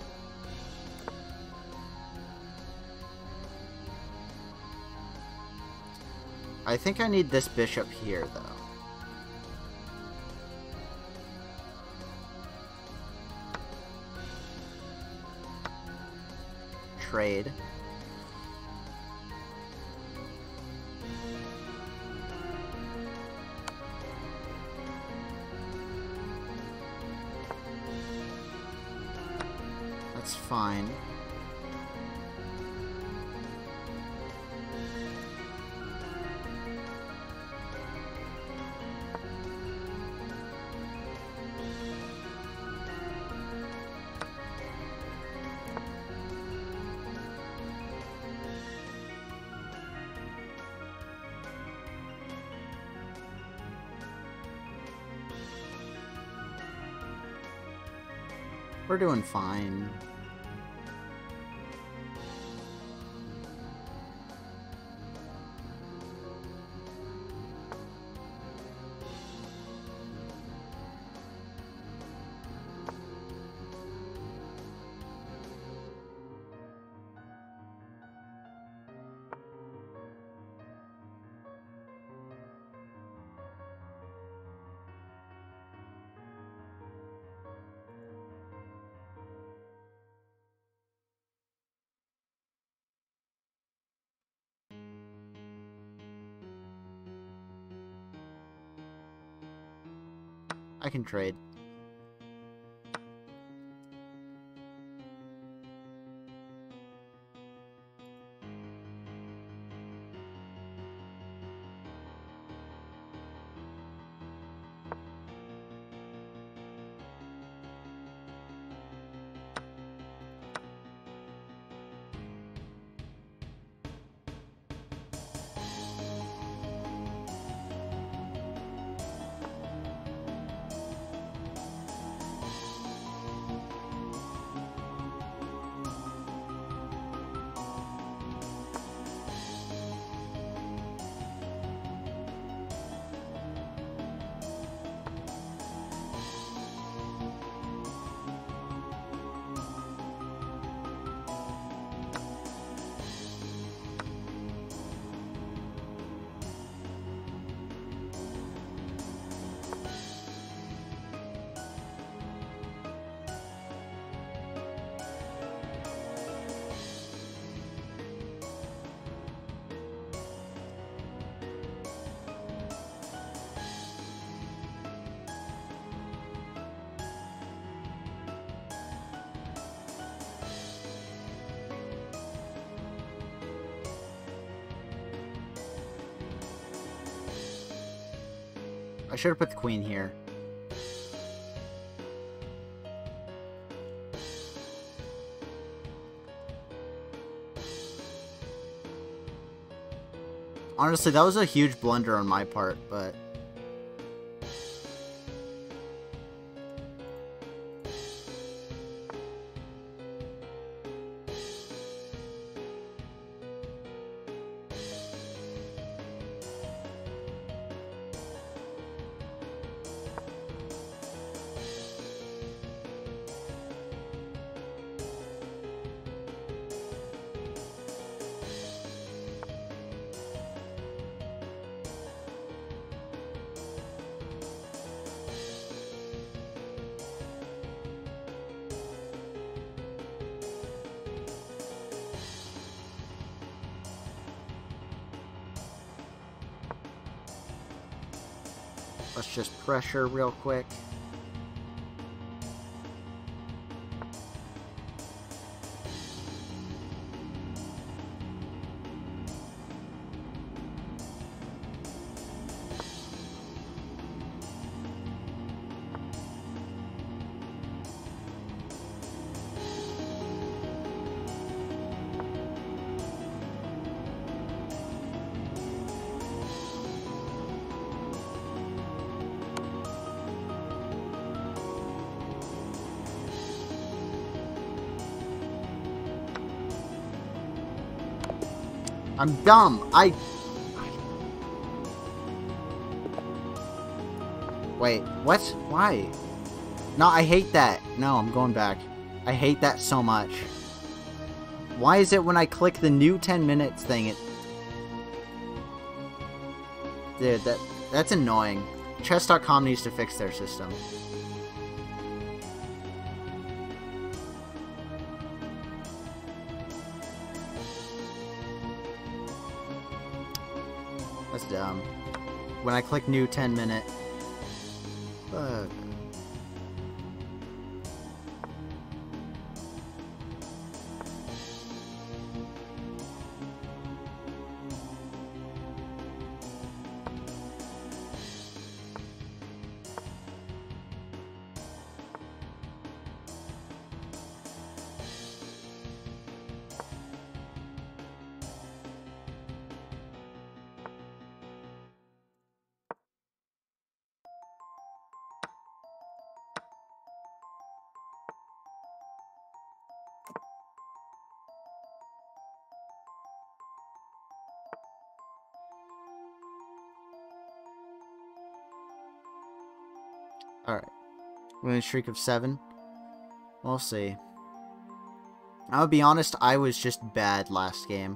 I think I need this bishop here, though. Trade. That's fine. We're doing fine. I can trade. I should have put the queen here. Honestly, that was a huge blunder on my part, but... Let's just pressure real quick. I'm dumb. I... Wait, what? Why? No, I hate that. No, I'm going back. I hate that so much. Why is it when I click the new ten minutes thing, it... Dude, that, that's annoying. chess dot com needs to fix their system. That's dumb. When I click new ten minute. Fuck. Alright. Winning streak of seven. We'll see. I'll be honest, I was just bad last game.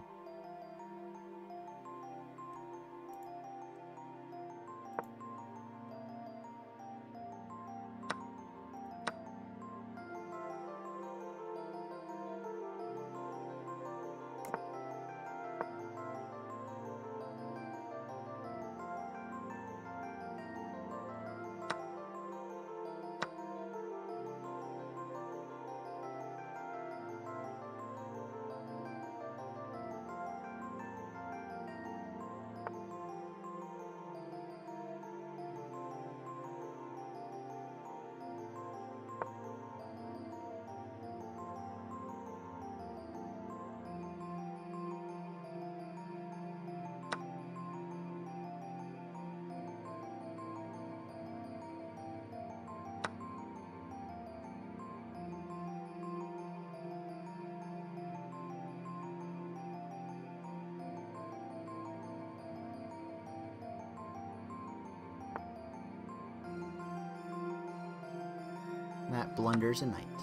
That blunders a knight.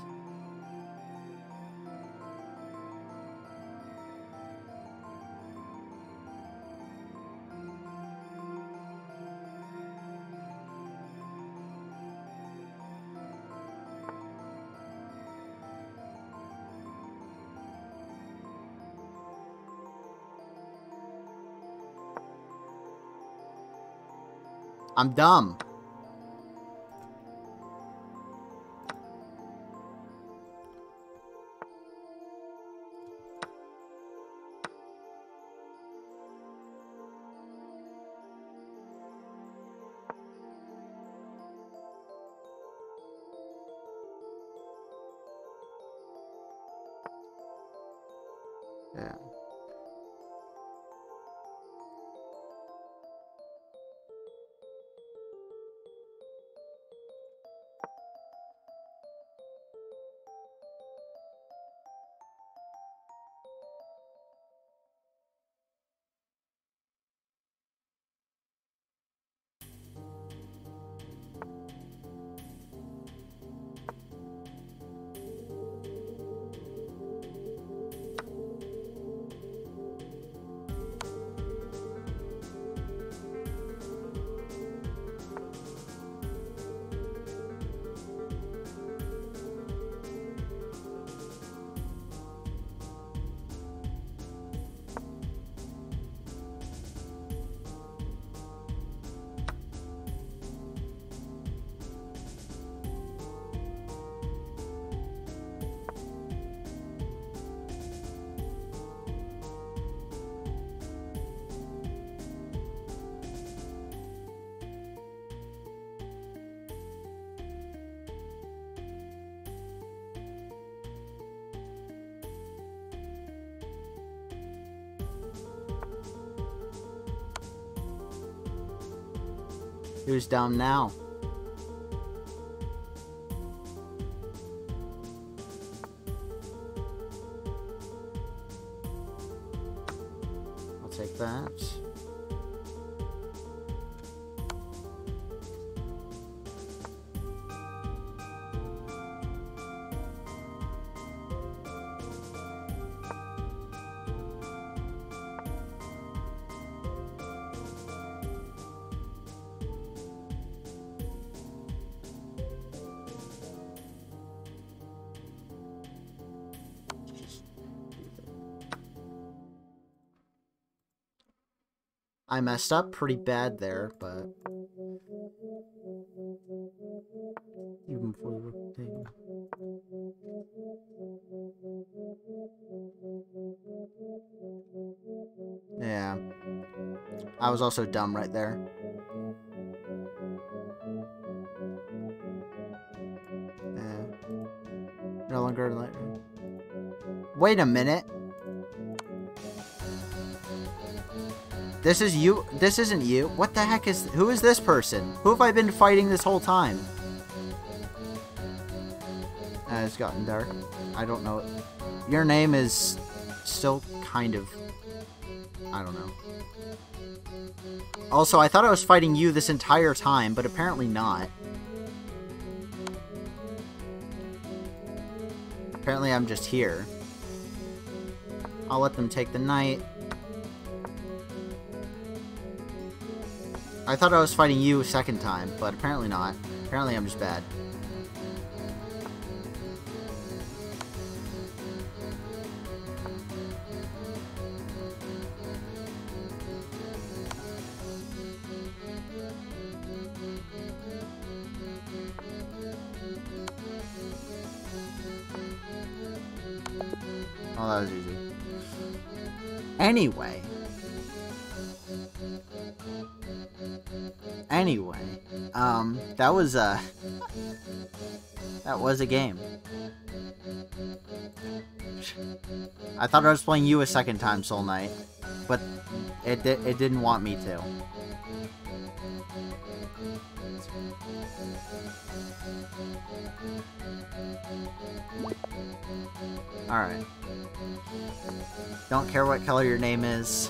I'm dumb. Yeah. Who's down now? I'll take that. I messed up pretty bad there, but even before the thing. Yeah. I was also dumb right there. Yeah. No longer like. Wait a minute. This is you. This isn't you. What the heck is... Who is this person? Who have I been fighting this whole time? Uh, it's gotten dark. I don't know. Your name is still kind of... I don't know. Also, I thought I was fighting you this entire time, but apparently not. Apparently I'm just here. I'll let them take the knight. I thought I was fighting you a second time, but apparently not. Apparently I'm just bad. Oh, that was easy. Anyway. Anyway. Um, that was, uh... that was a game. I thought I was playing you a second time, Soul Knight. But it, di it didn't want me to. Alright. Don't care what color your name is.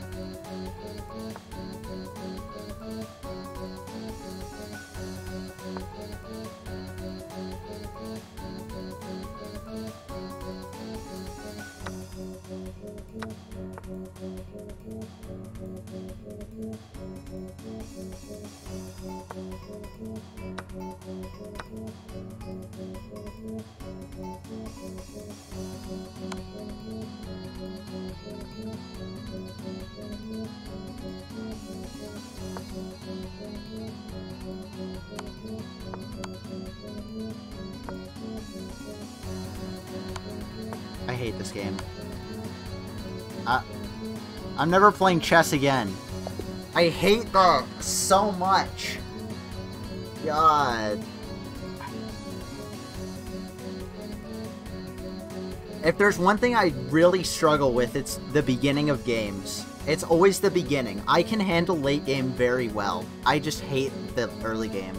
I hate this game. I, I'm never playing chess again. I hate that so much. God. If there's one thing I really struggle with, it's the beginning of games. It's always the beginning. I can handle late game very well. I just hate the early game.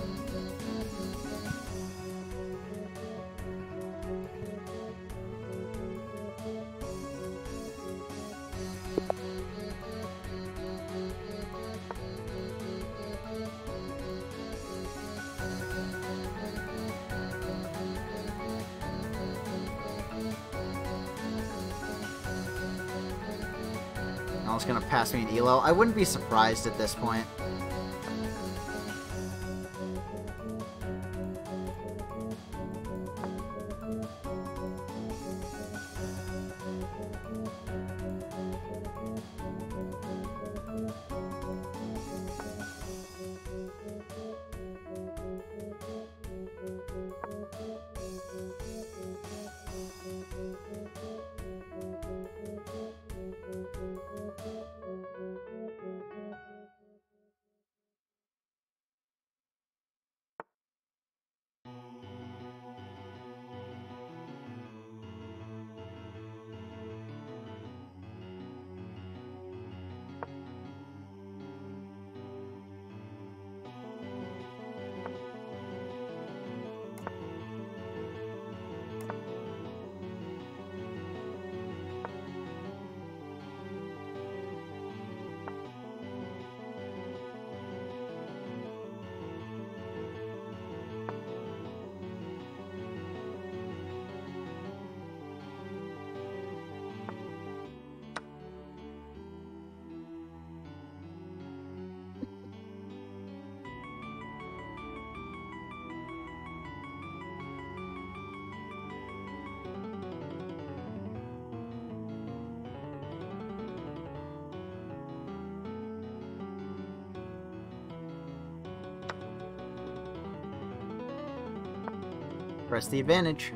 Now it's gonna pass me an E L O. I wouldn't be surprised at this point. Press the advantage.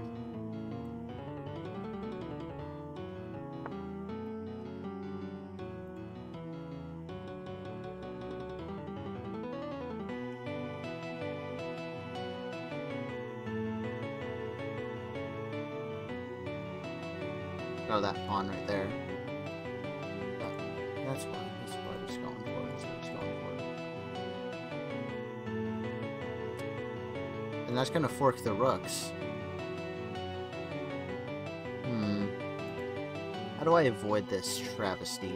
Oh, that pawn right there. Oh, that's fine. That's what I was going for. That's what I was going for. And that's gonna fork the rooks. Hmm. How do I avoid this travesty?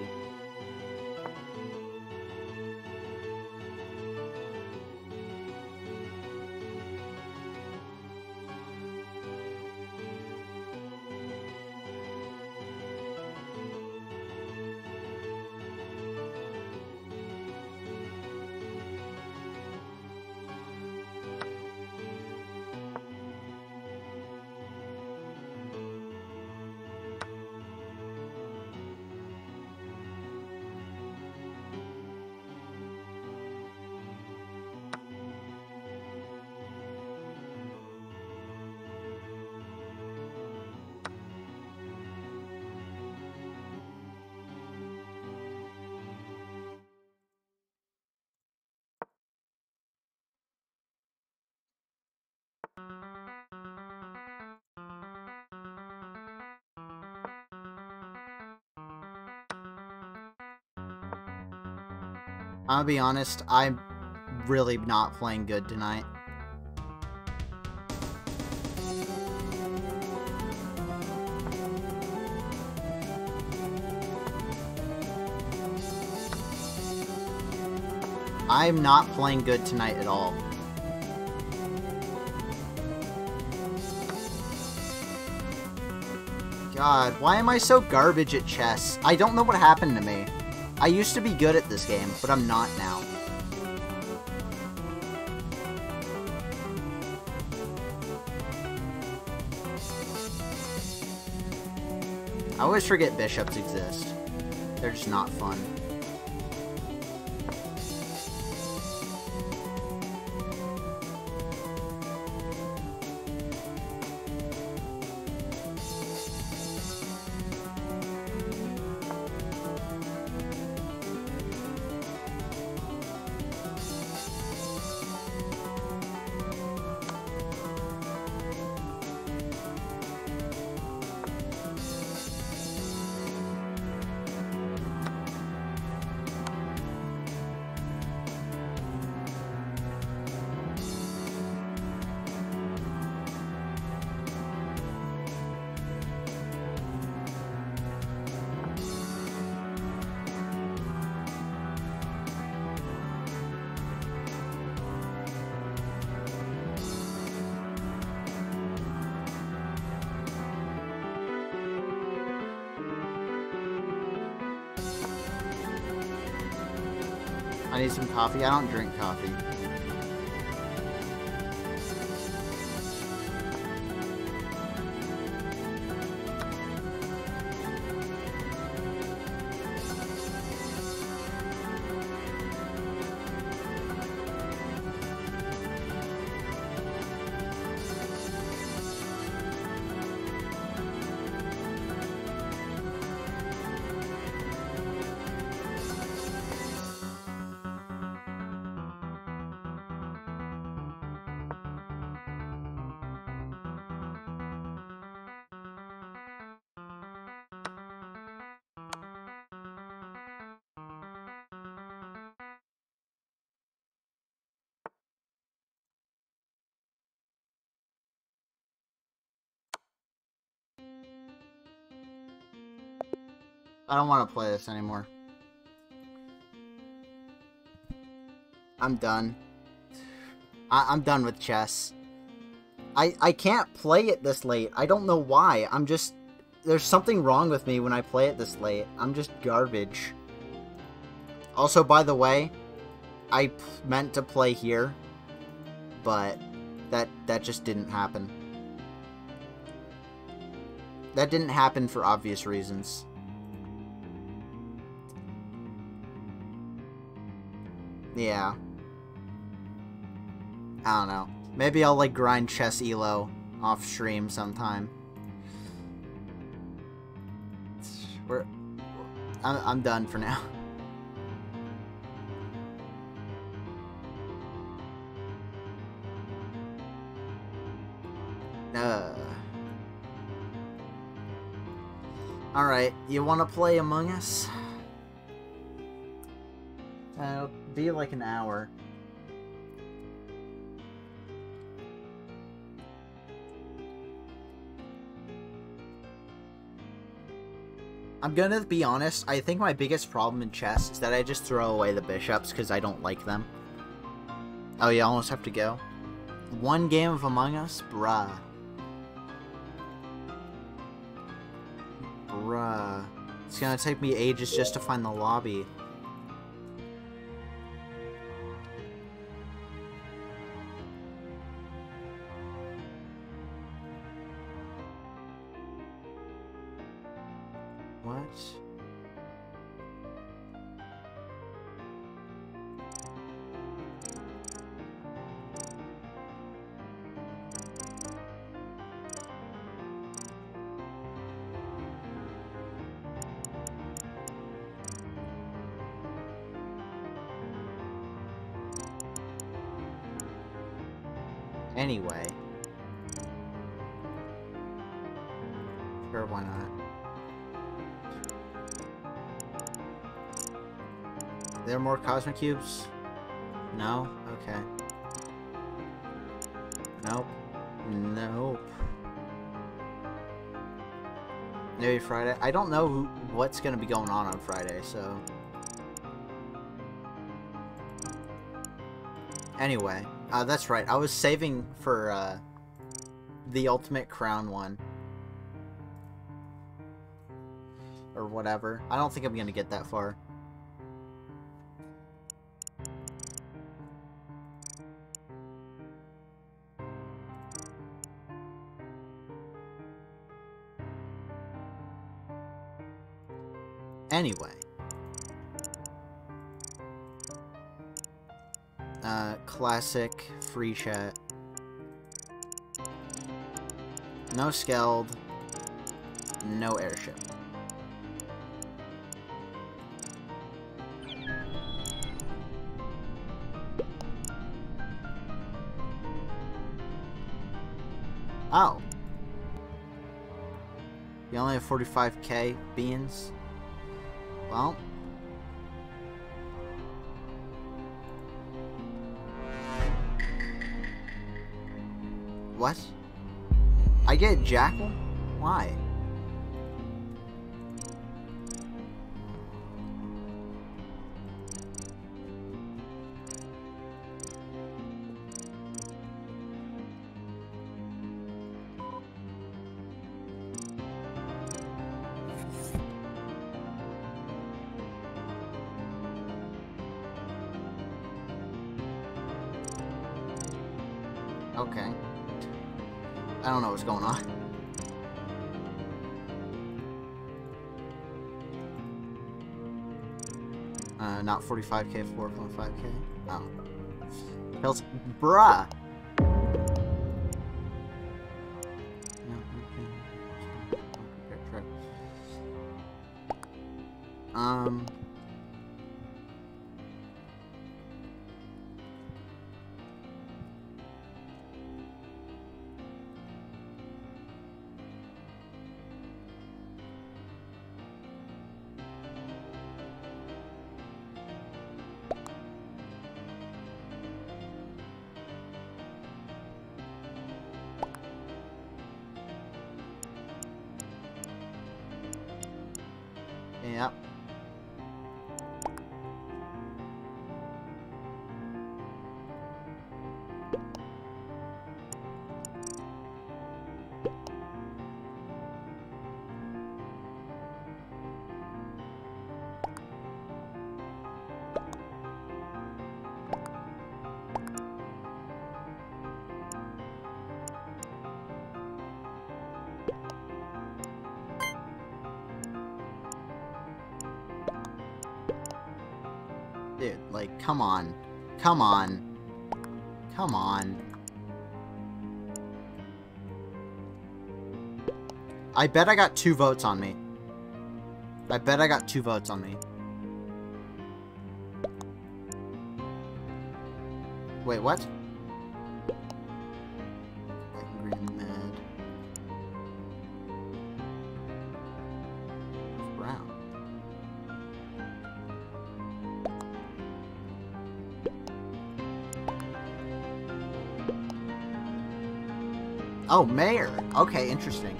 I'll be honest, I'm really not playing good tonight. I'm not playing good tonight at all. God, why am I so garbage at chess? I don't know what happened to me. I used to be good at this game, but I'm not now. I always forget bishops exist. They're just not fun. I need some coffee. I don't drink coffee. I don't want to play this anymore. I'm done. I I'm done with chess. I, I can't play it this late. I don't know why. I'm just... There's something wrong with me when I play it this late. I'm just garbage. Also, by the way, I p meant to play here, but that that just didn't happen. That didn't happen for obvious reasons. Yeah. I don't know. Maybe I'll, like, grind chess elo off stream sometime. We're... I'm, I'm done for now. Uh... Alright, you want to play Among Us? Uh, it'll be like an hour. I'm gonna be honest, I think my biggest problem in chess is that I just throw away the bishops because I don't like them. Oh, you almost have to go? One game of Among Us? Bruh. Bruh. It's gonna take me ages just to find the lobby. What? Anyway. why not? There are more cosmic cubes? No? Okay. Nope. Nope. Maybe Friday? I don't know who, what's going to be going on on Friday, so... Anyway, uh, that's right. I was saving for uh, the Ultimate Crown one. Or whatever. I don't think I'm going to get that far. Anyway. Uh, classic free chat. No Skeld. No airship. Oh. You only have forty-five K beans? Well. What? I get Jackal? Why? Okay. I don't know what's going on. Uh, not forty-five K, four point five K. Oh. Hills, bruh! Um... Yep. Dude, like, come on. Come on. Come on. I bet I got two votes on me. I bet I got two votes on me. Wait, what? White, green, mad. Brown. Oh, mayor. Okay, interesting.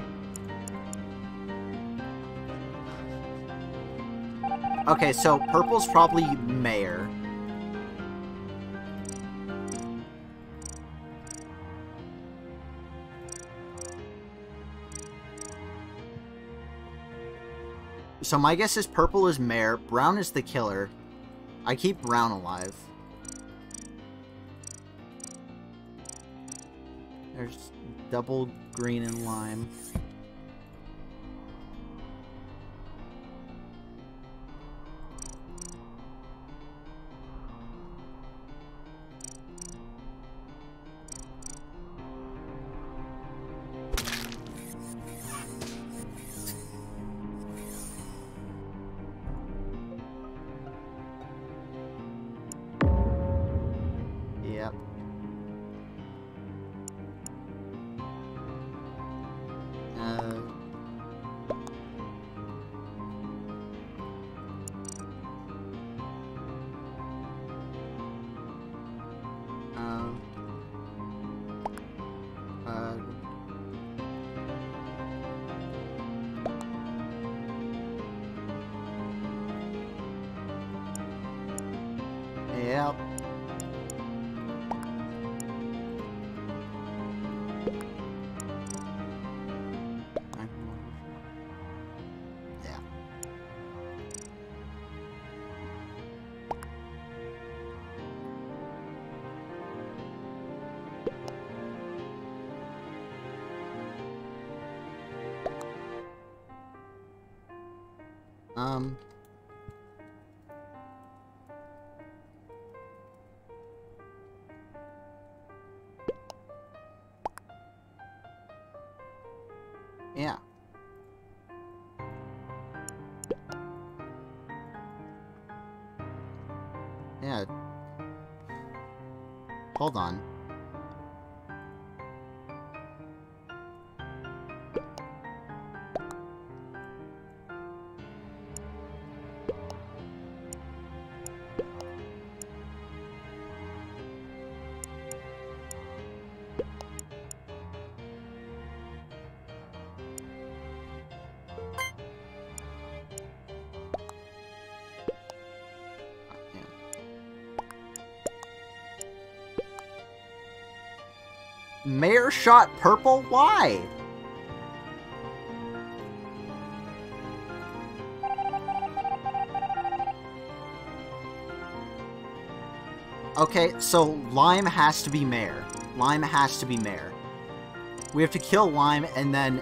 Okay, so purple's probably mayor. So my guess is purple is mayor, brown is the killer. I keep brown alive. There's double green and lime. Yep. Yep. Yeah. Um... Yeah. Yeah. Hold on. Mayor shot purple? Why? Okay, so Lime has to be mayor. Lime has to be mayor. We have to kill Lime and then...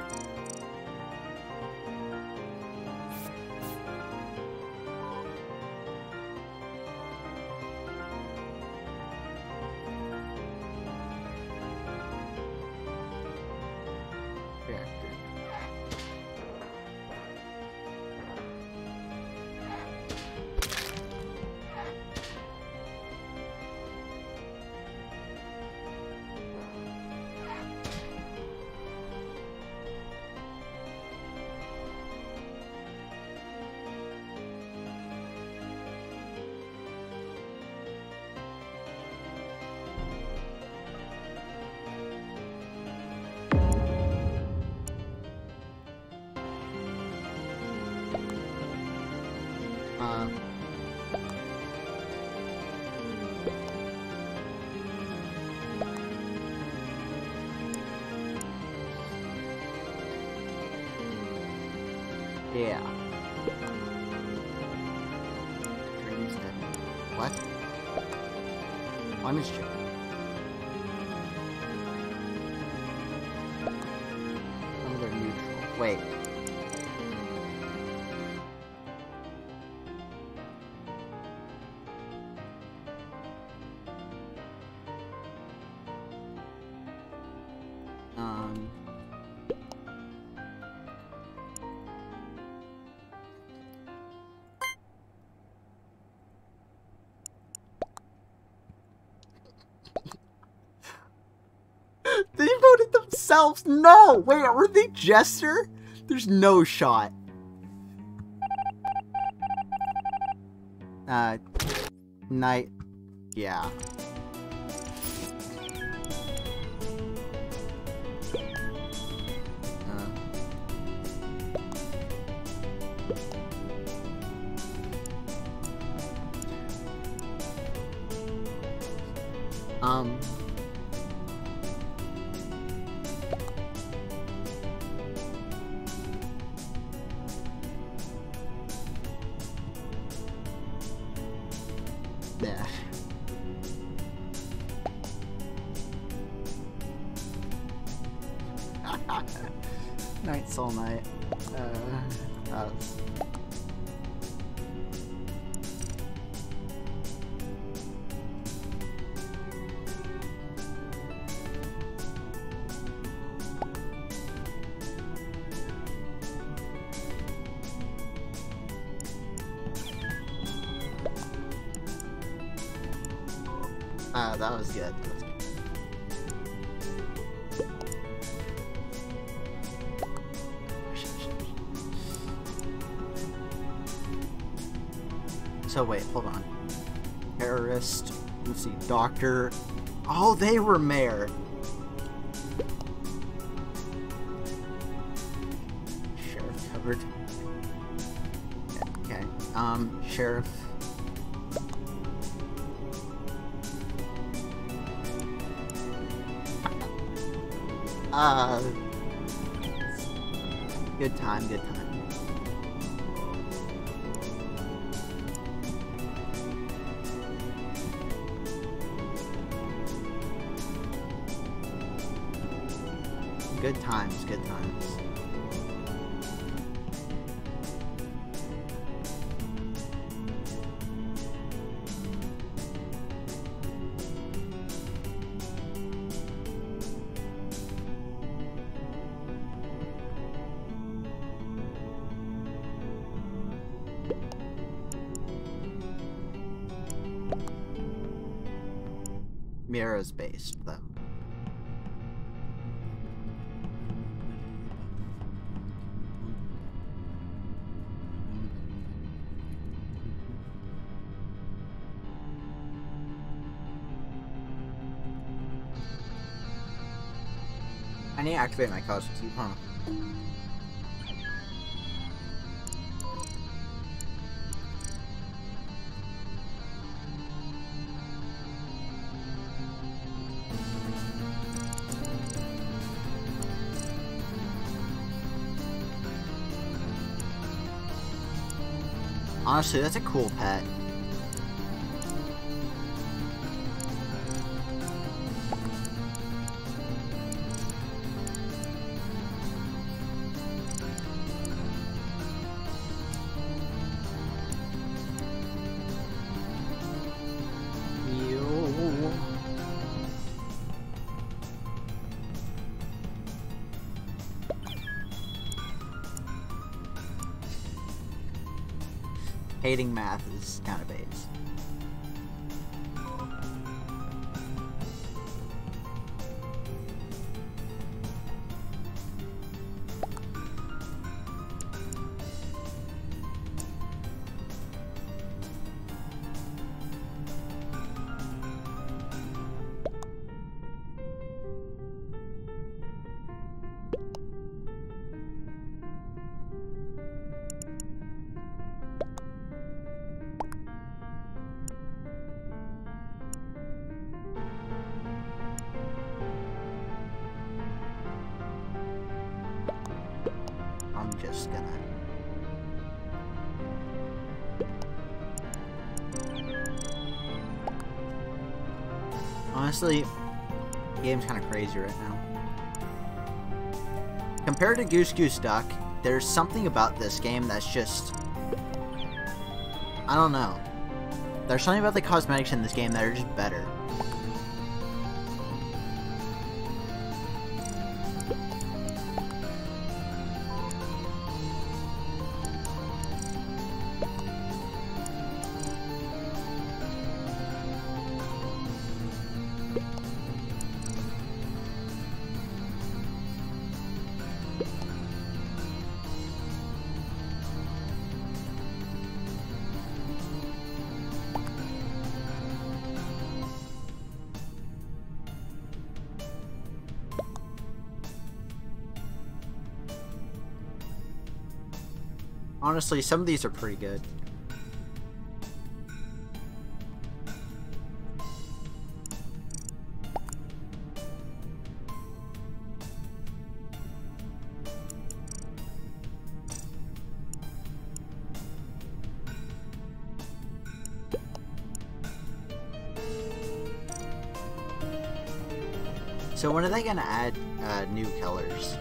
Uh, yeah. What? I'm just joking. Oh, they're neutral. Wait. Um... They voted themselves! No! Wait, were they Jester? There's no shot. Uh... Night... Yeah. Um... Yeah. Night's all night. Uh, that's... Ah, that was good. That was good. So wait, hold on. Terrorist. Let's see. Doctor. Oh, they were mayor. Sheriff covered. Okay. Um, sheriff. Uh, good time, good time. Good times, good times. Mirrors based, though. I need to activate my cosmic cube, huh? Honestly, that's a cool pet. Hating math is kind of base. I'm just gonna... Honestly, the game's kind of crazy right now. Compared to Goose Goose Duck, there's something about this game that's just... I don't know. There's something about the cosmetics in this game that are just better. Honestly, some of these are pretty good. So when are they gonna add uh, new colors?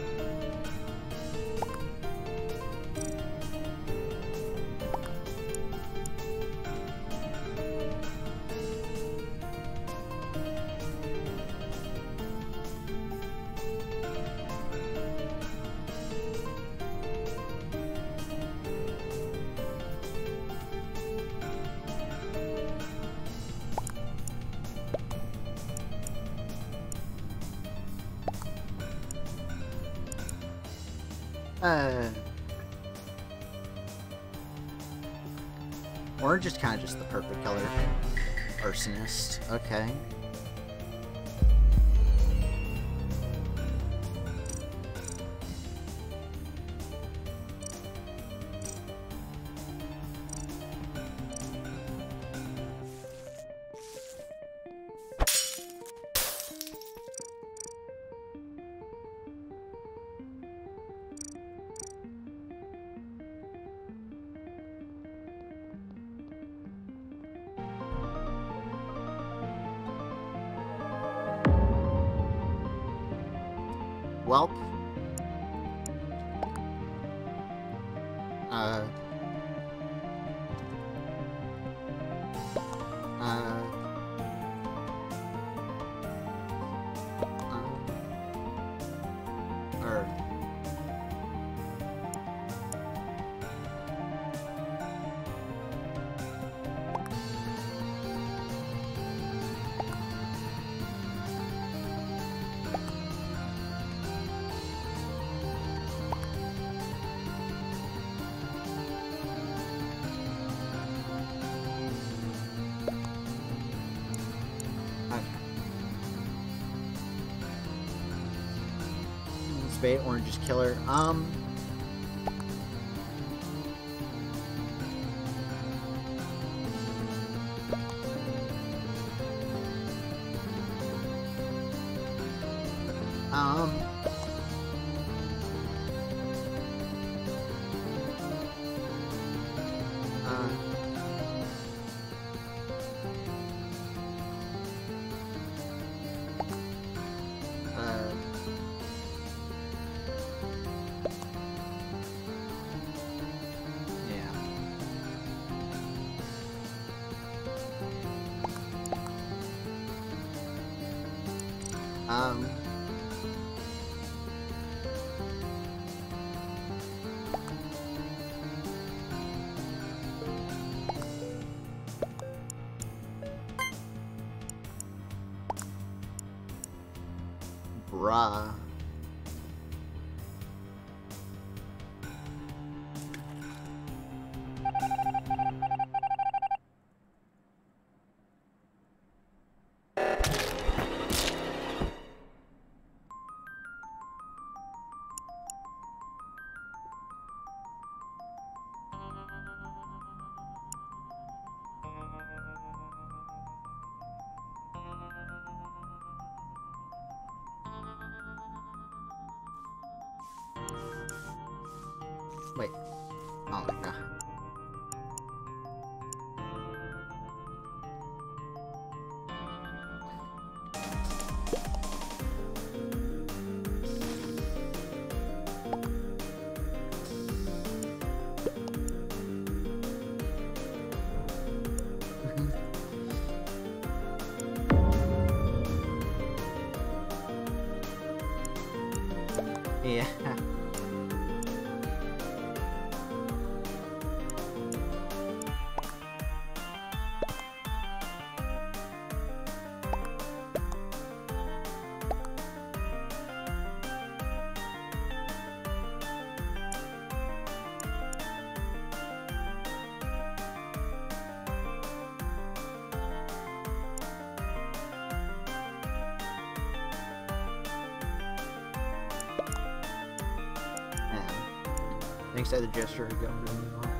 Uh, orange is kind of just the perfect color. Arsonist. Okay. Welp. Uh... Uh... Or... Spade, Orange is Killer. Um... Um... Uh... Uh... Yeah. Um... Bruh. Wait. Oh my god. Yeah. Thanks to the gesture of government.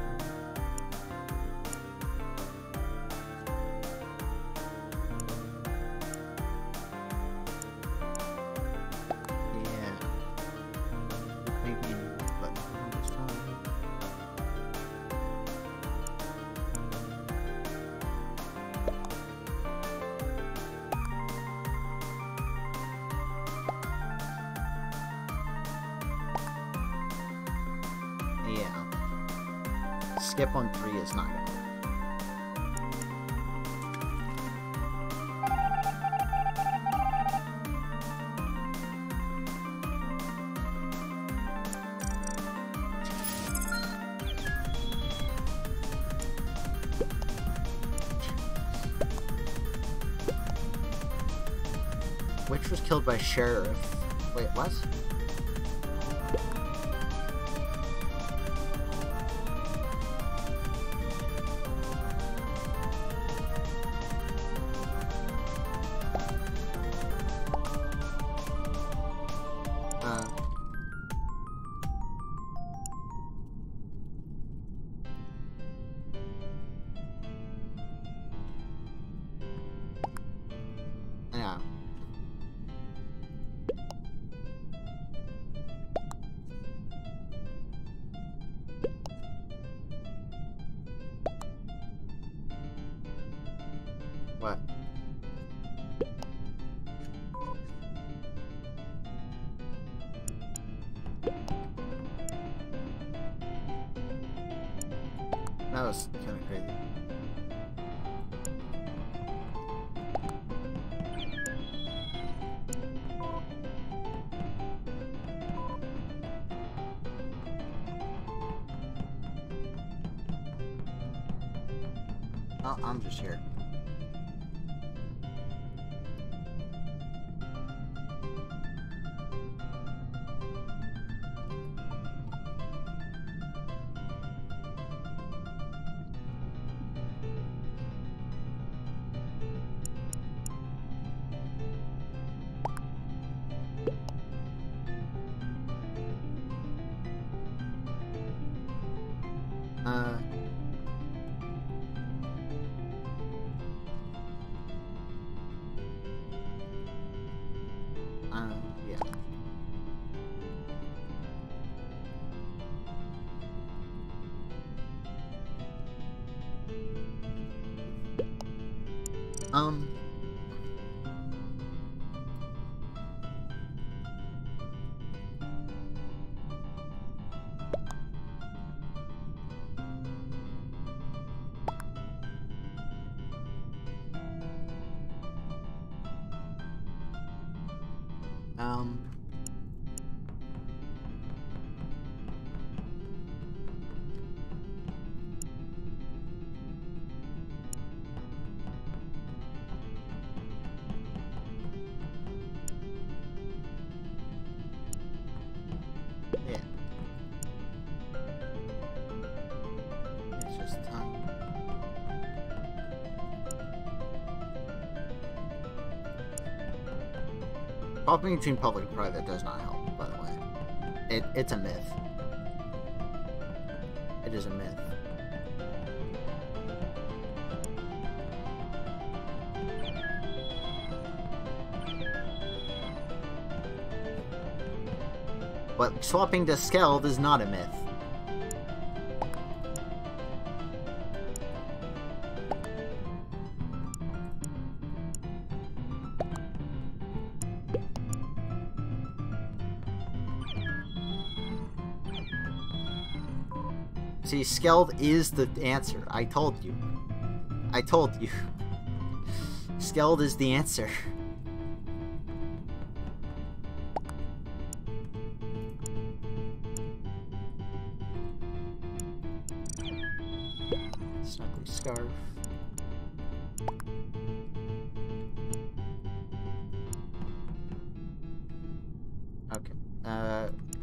Yeah. Maybe, but it's fine. Yeah. Skip on three is not gonna work. Witch was killed by Sheriff. Wait, what? Uh. Yeah. What? That was kind of crazy. Oh, I'm just here. Uh... Uh, yeah. Um... Um... Yeah. It's just time. Swapping between public and private does not help, by the way. It, it's a myth. It is a myth. But swapping to Skeld is not a myth. See, Skeld is the answer. I told you. I told you. Skeld is the answer. Snuggly scarf. Okay. Uh...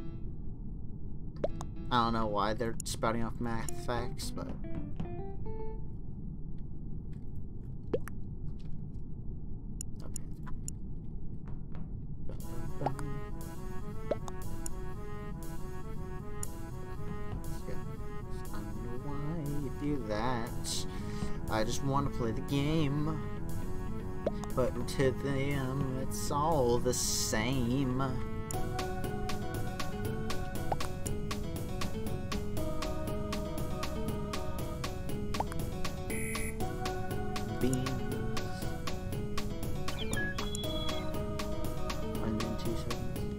I don't know why they're spouting off math facts, but... Okay. I don't know why you do that. I just want to play the game. But to them, it's all the same. Beans. One minute, two seconds.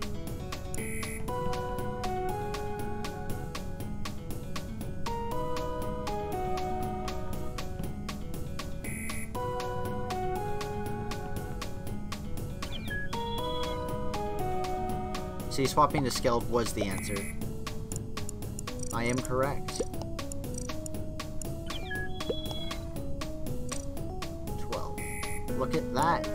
See, swapping to Skeld was the answer. I am correct. Look at that.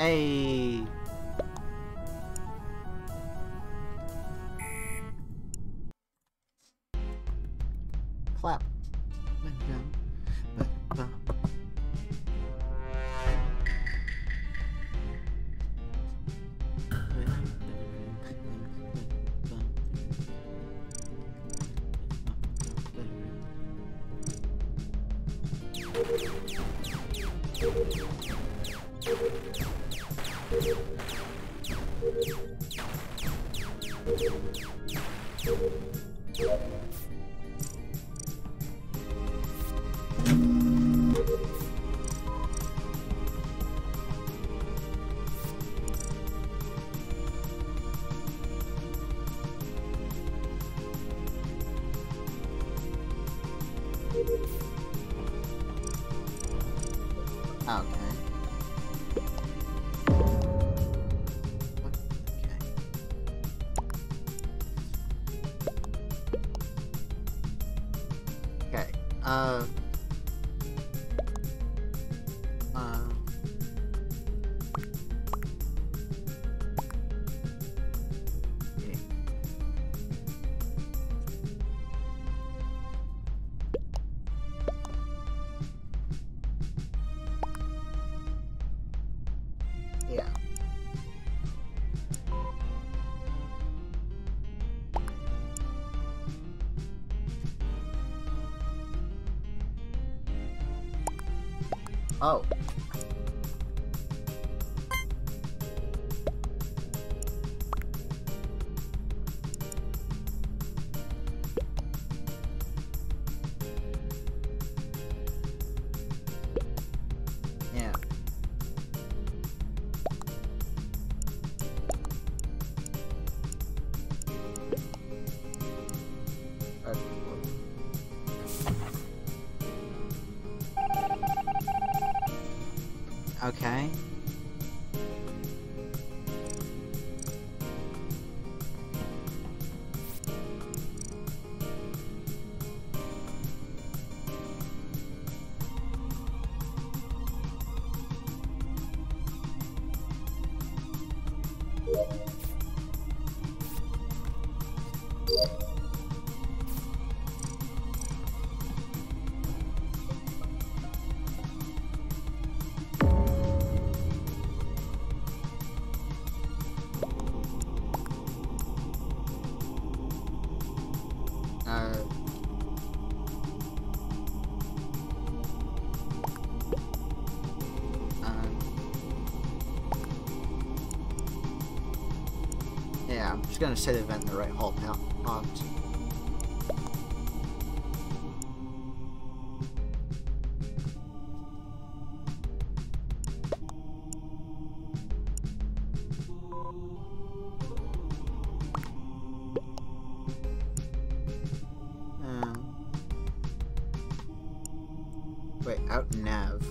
Hey. Clap. Uh, uh, yeah. Yeah. Oh. Yeah. Okay. Uh, uh, yeah, I'm just gonna say the event in the right hole now. Prompt. Wait, out nav.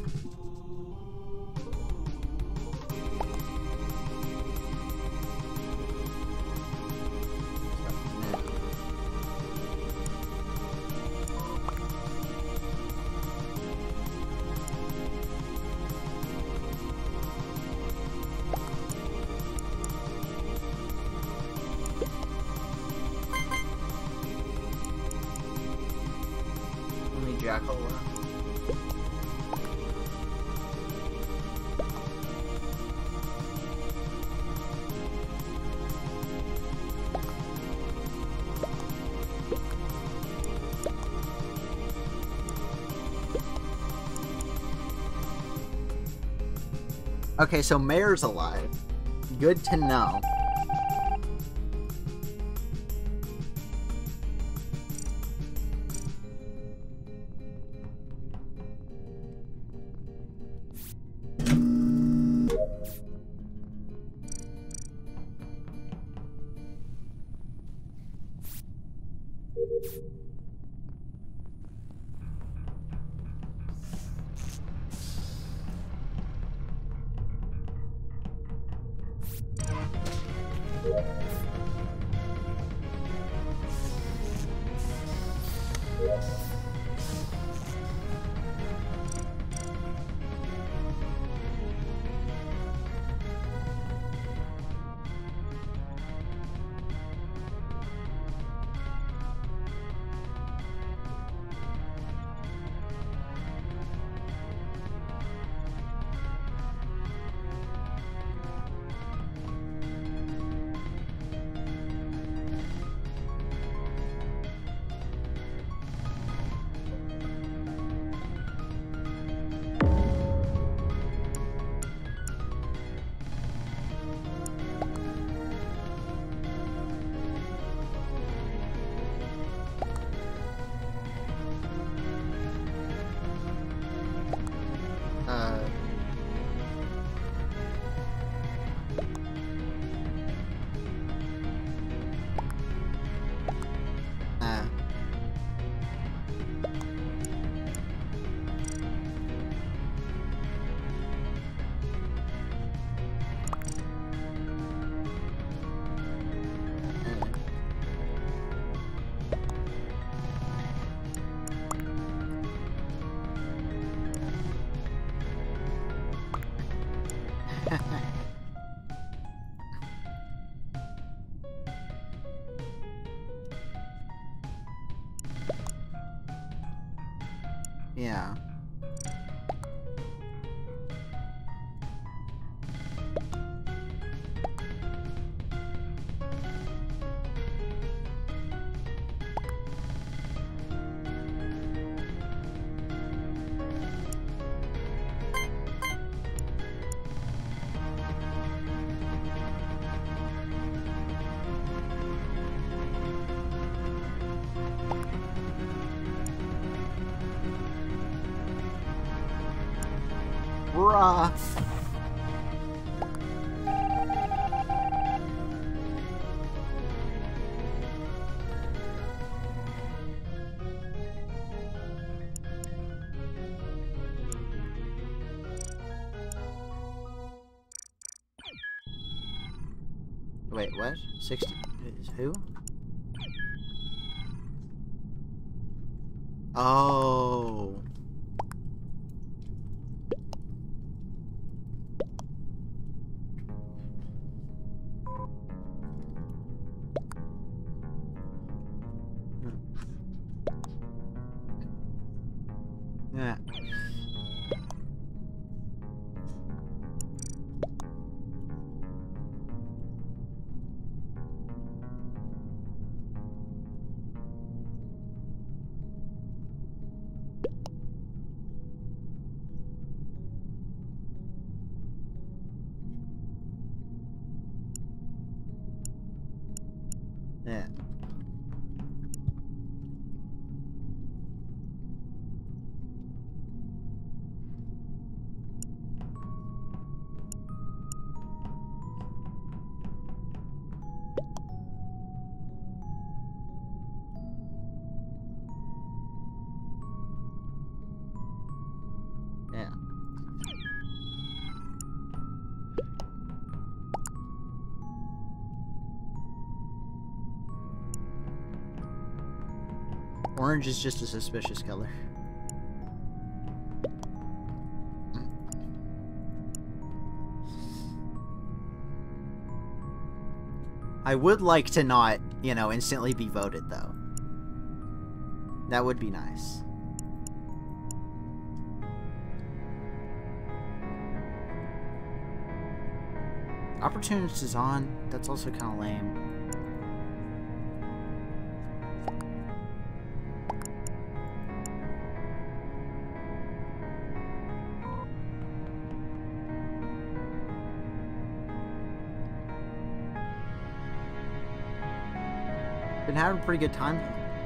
Only Jackal left. Okay, so Mayor's alive. Good to know. Bruh. Wait, what? sixty? Who? Oh. Yeah. Yeah. Yeah. Orange is just a suspicious color. I would like to not, you know, instantly be voted, though. That would be nice. Opportunist is on. That's also kind of lame. Been having a pretty good time.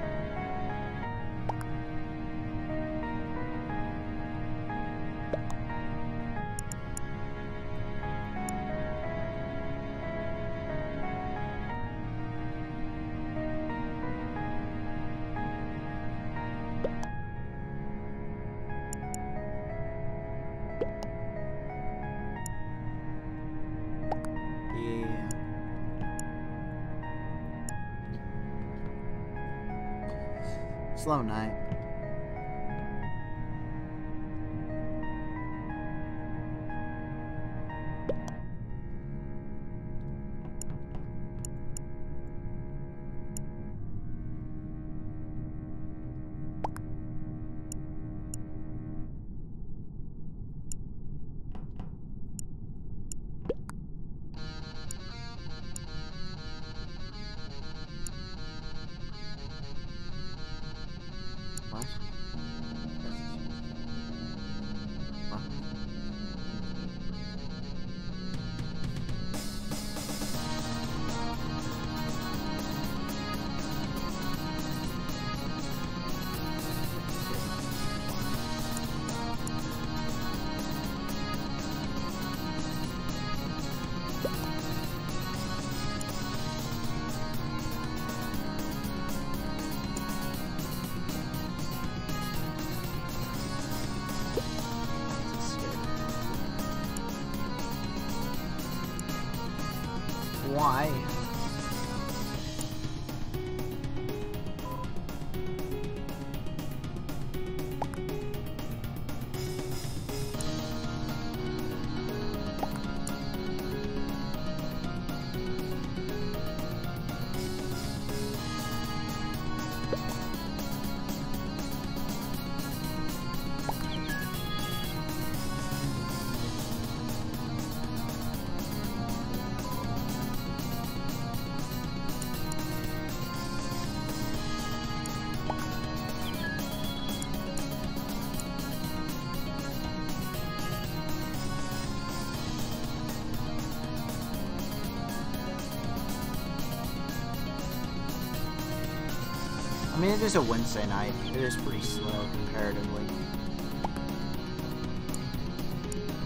Yeah. Slow night. What? What? Why? I mean, it is a Wednesday night. It is pretty slow comparatively.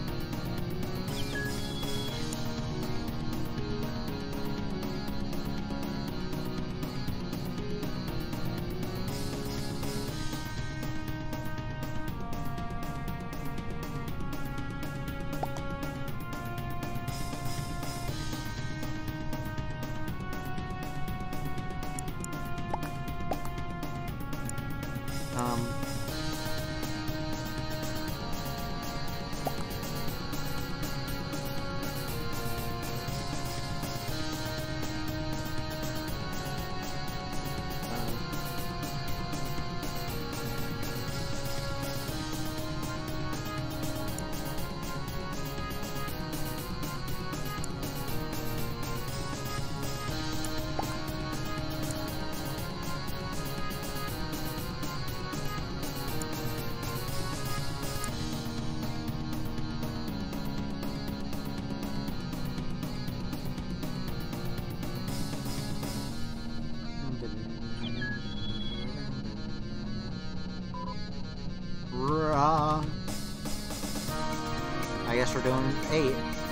guess we're doing eight.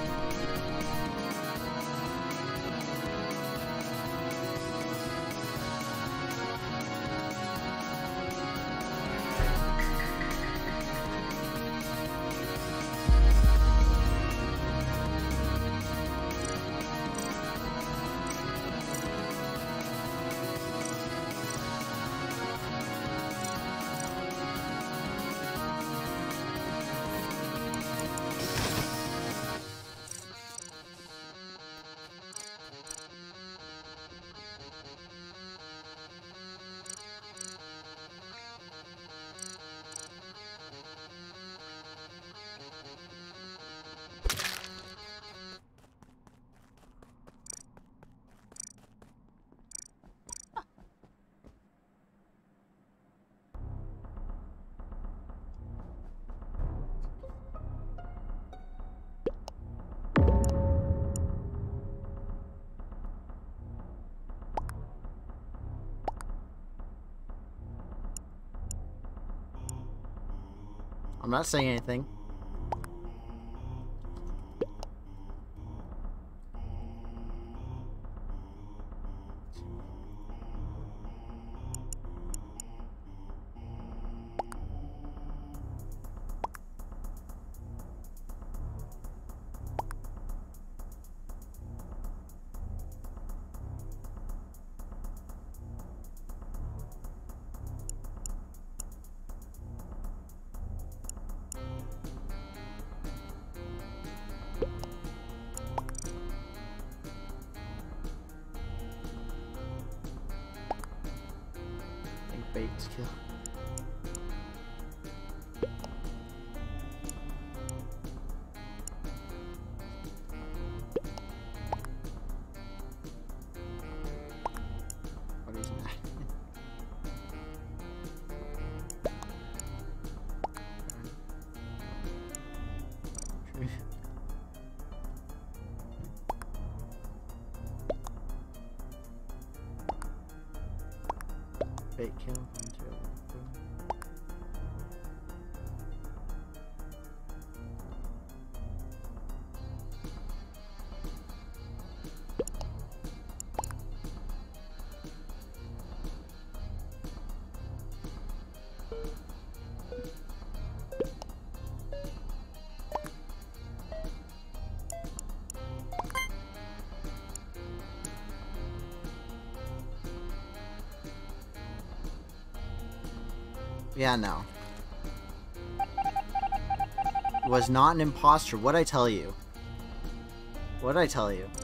I'm not saying anything. Bait skill. What is that? Bait kill. Yeah, no. Was not an imposter. What'd I tell you? What'd I tell you?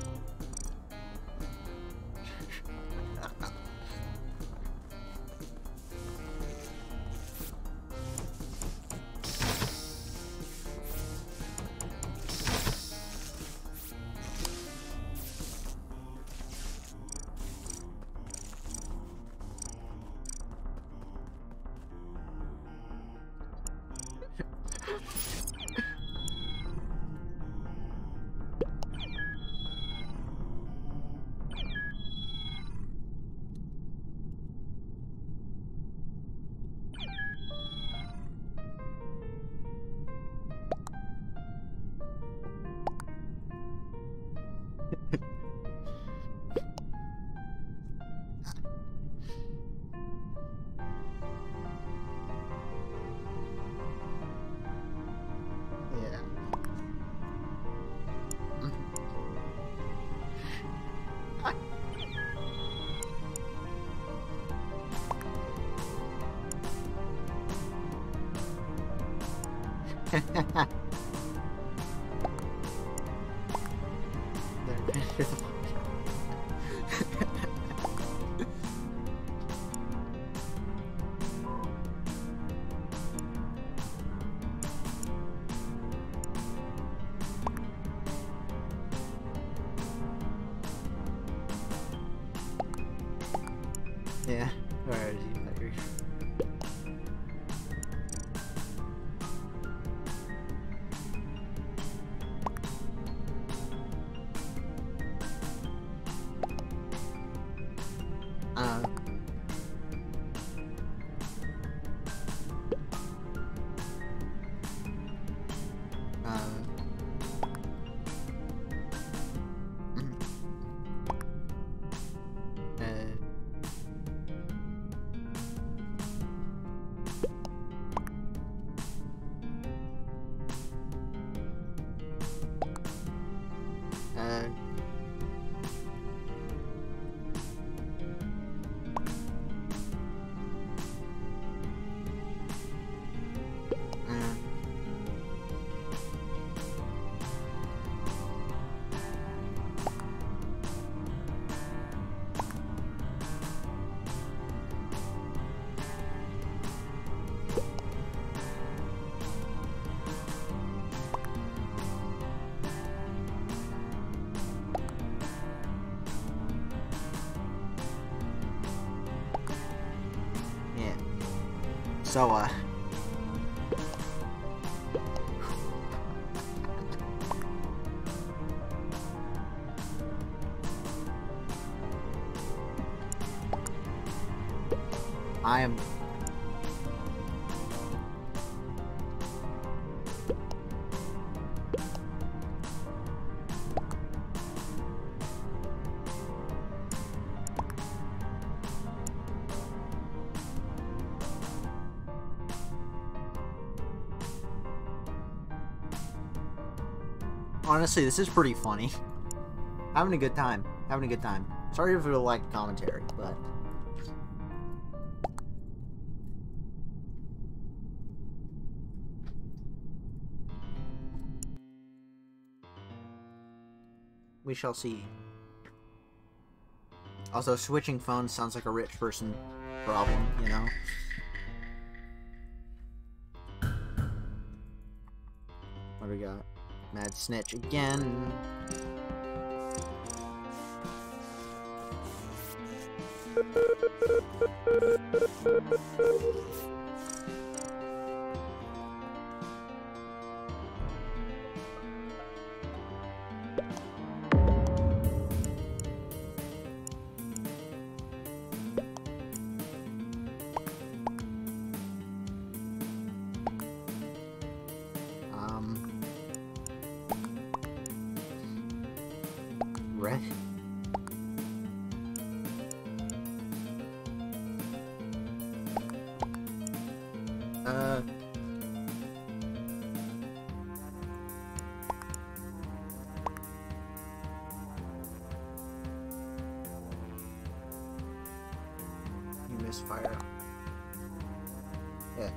Yeah, where is he? There. Uh, uh, So, uh... I am... Honestly, this is pretty funny. Having a good time. Having a good time. Sorry if you like commentary, but... we shall see. Also, switching phones sounds like a rich person problem, you know? What do we got? Mad Snitch again. Red. Uh. You misfire. Yeah.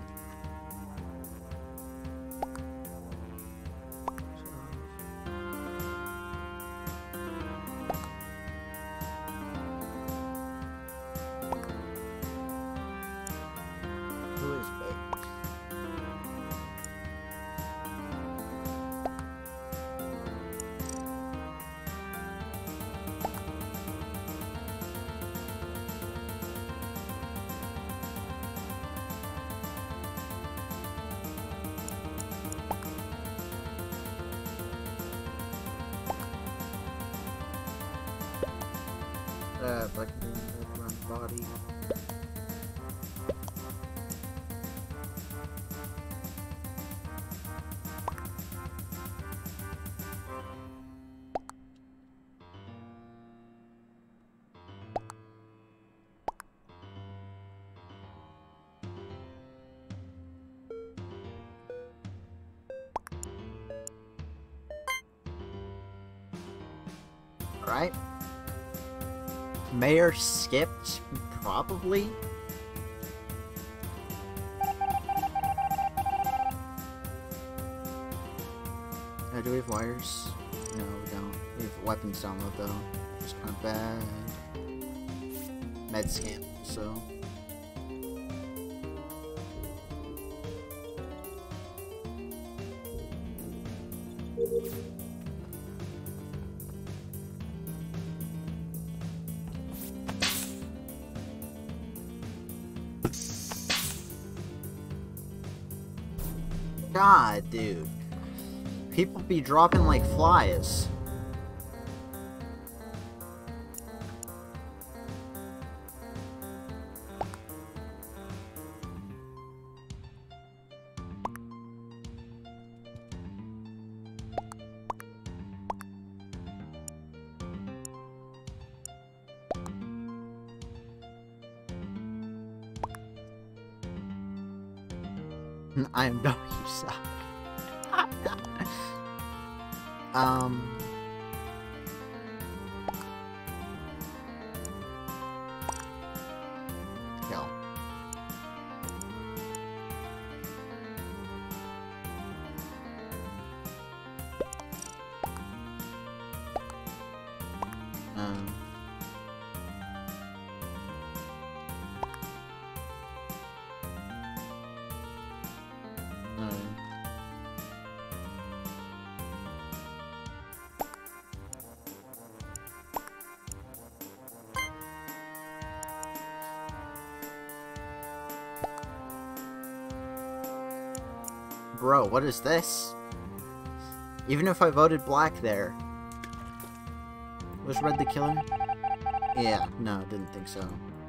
Uh, like around the body. All right. Mayor skipped, probably. Uh, do we have wires? No, we don't. We have weapons download though. It's kind of bad. Med scan, so. God, dude. People be dropping like flies. I know you suck. um. Kill. Um. Bro, what is this? Even if I voted black there. Was red the killer? Yeah, no, didn't think so.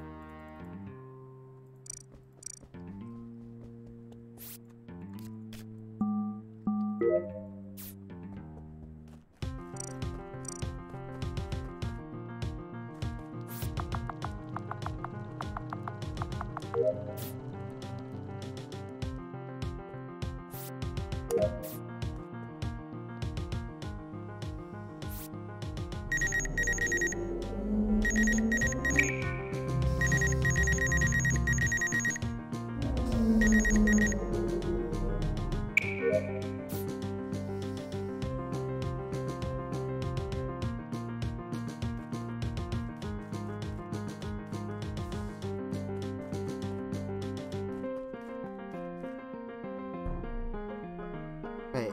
Wait.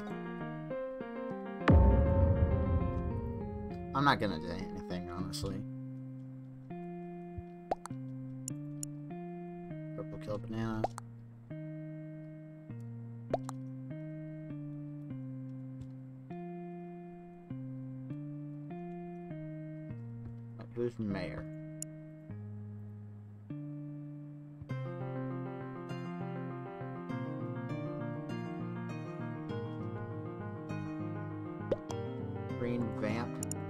I'm not gonna do anything, honestly. Purple kill banana. Who's mayor? Green vamp.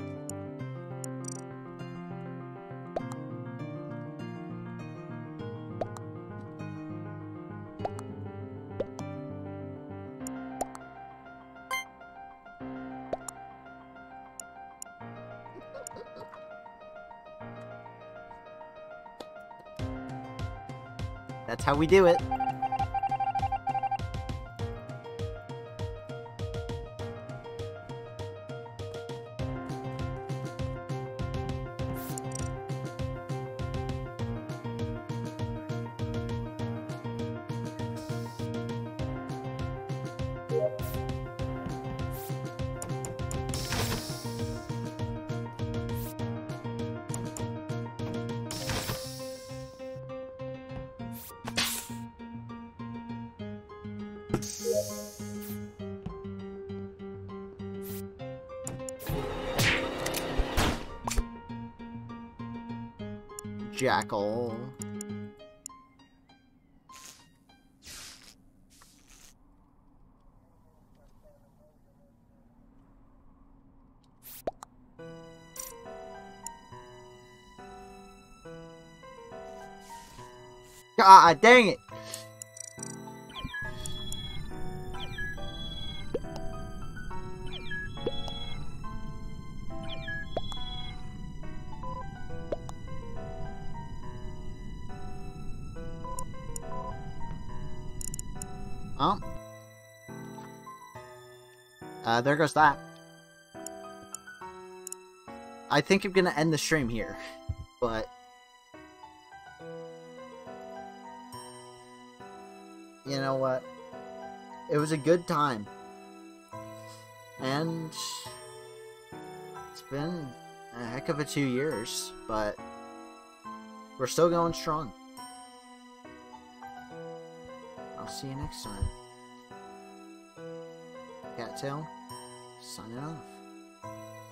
That's how we do it. Jackal. God dang it! Oh. Uh, there goes that. I think I'm gonna end the stream here, but you know what? It was a good time. And it's been a heck of a two years, but we're still going strong. I'll see you next time. Cattail, signing off.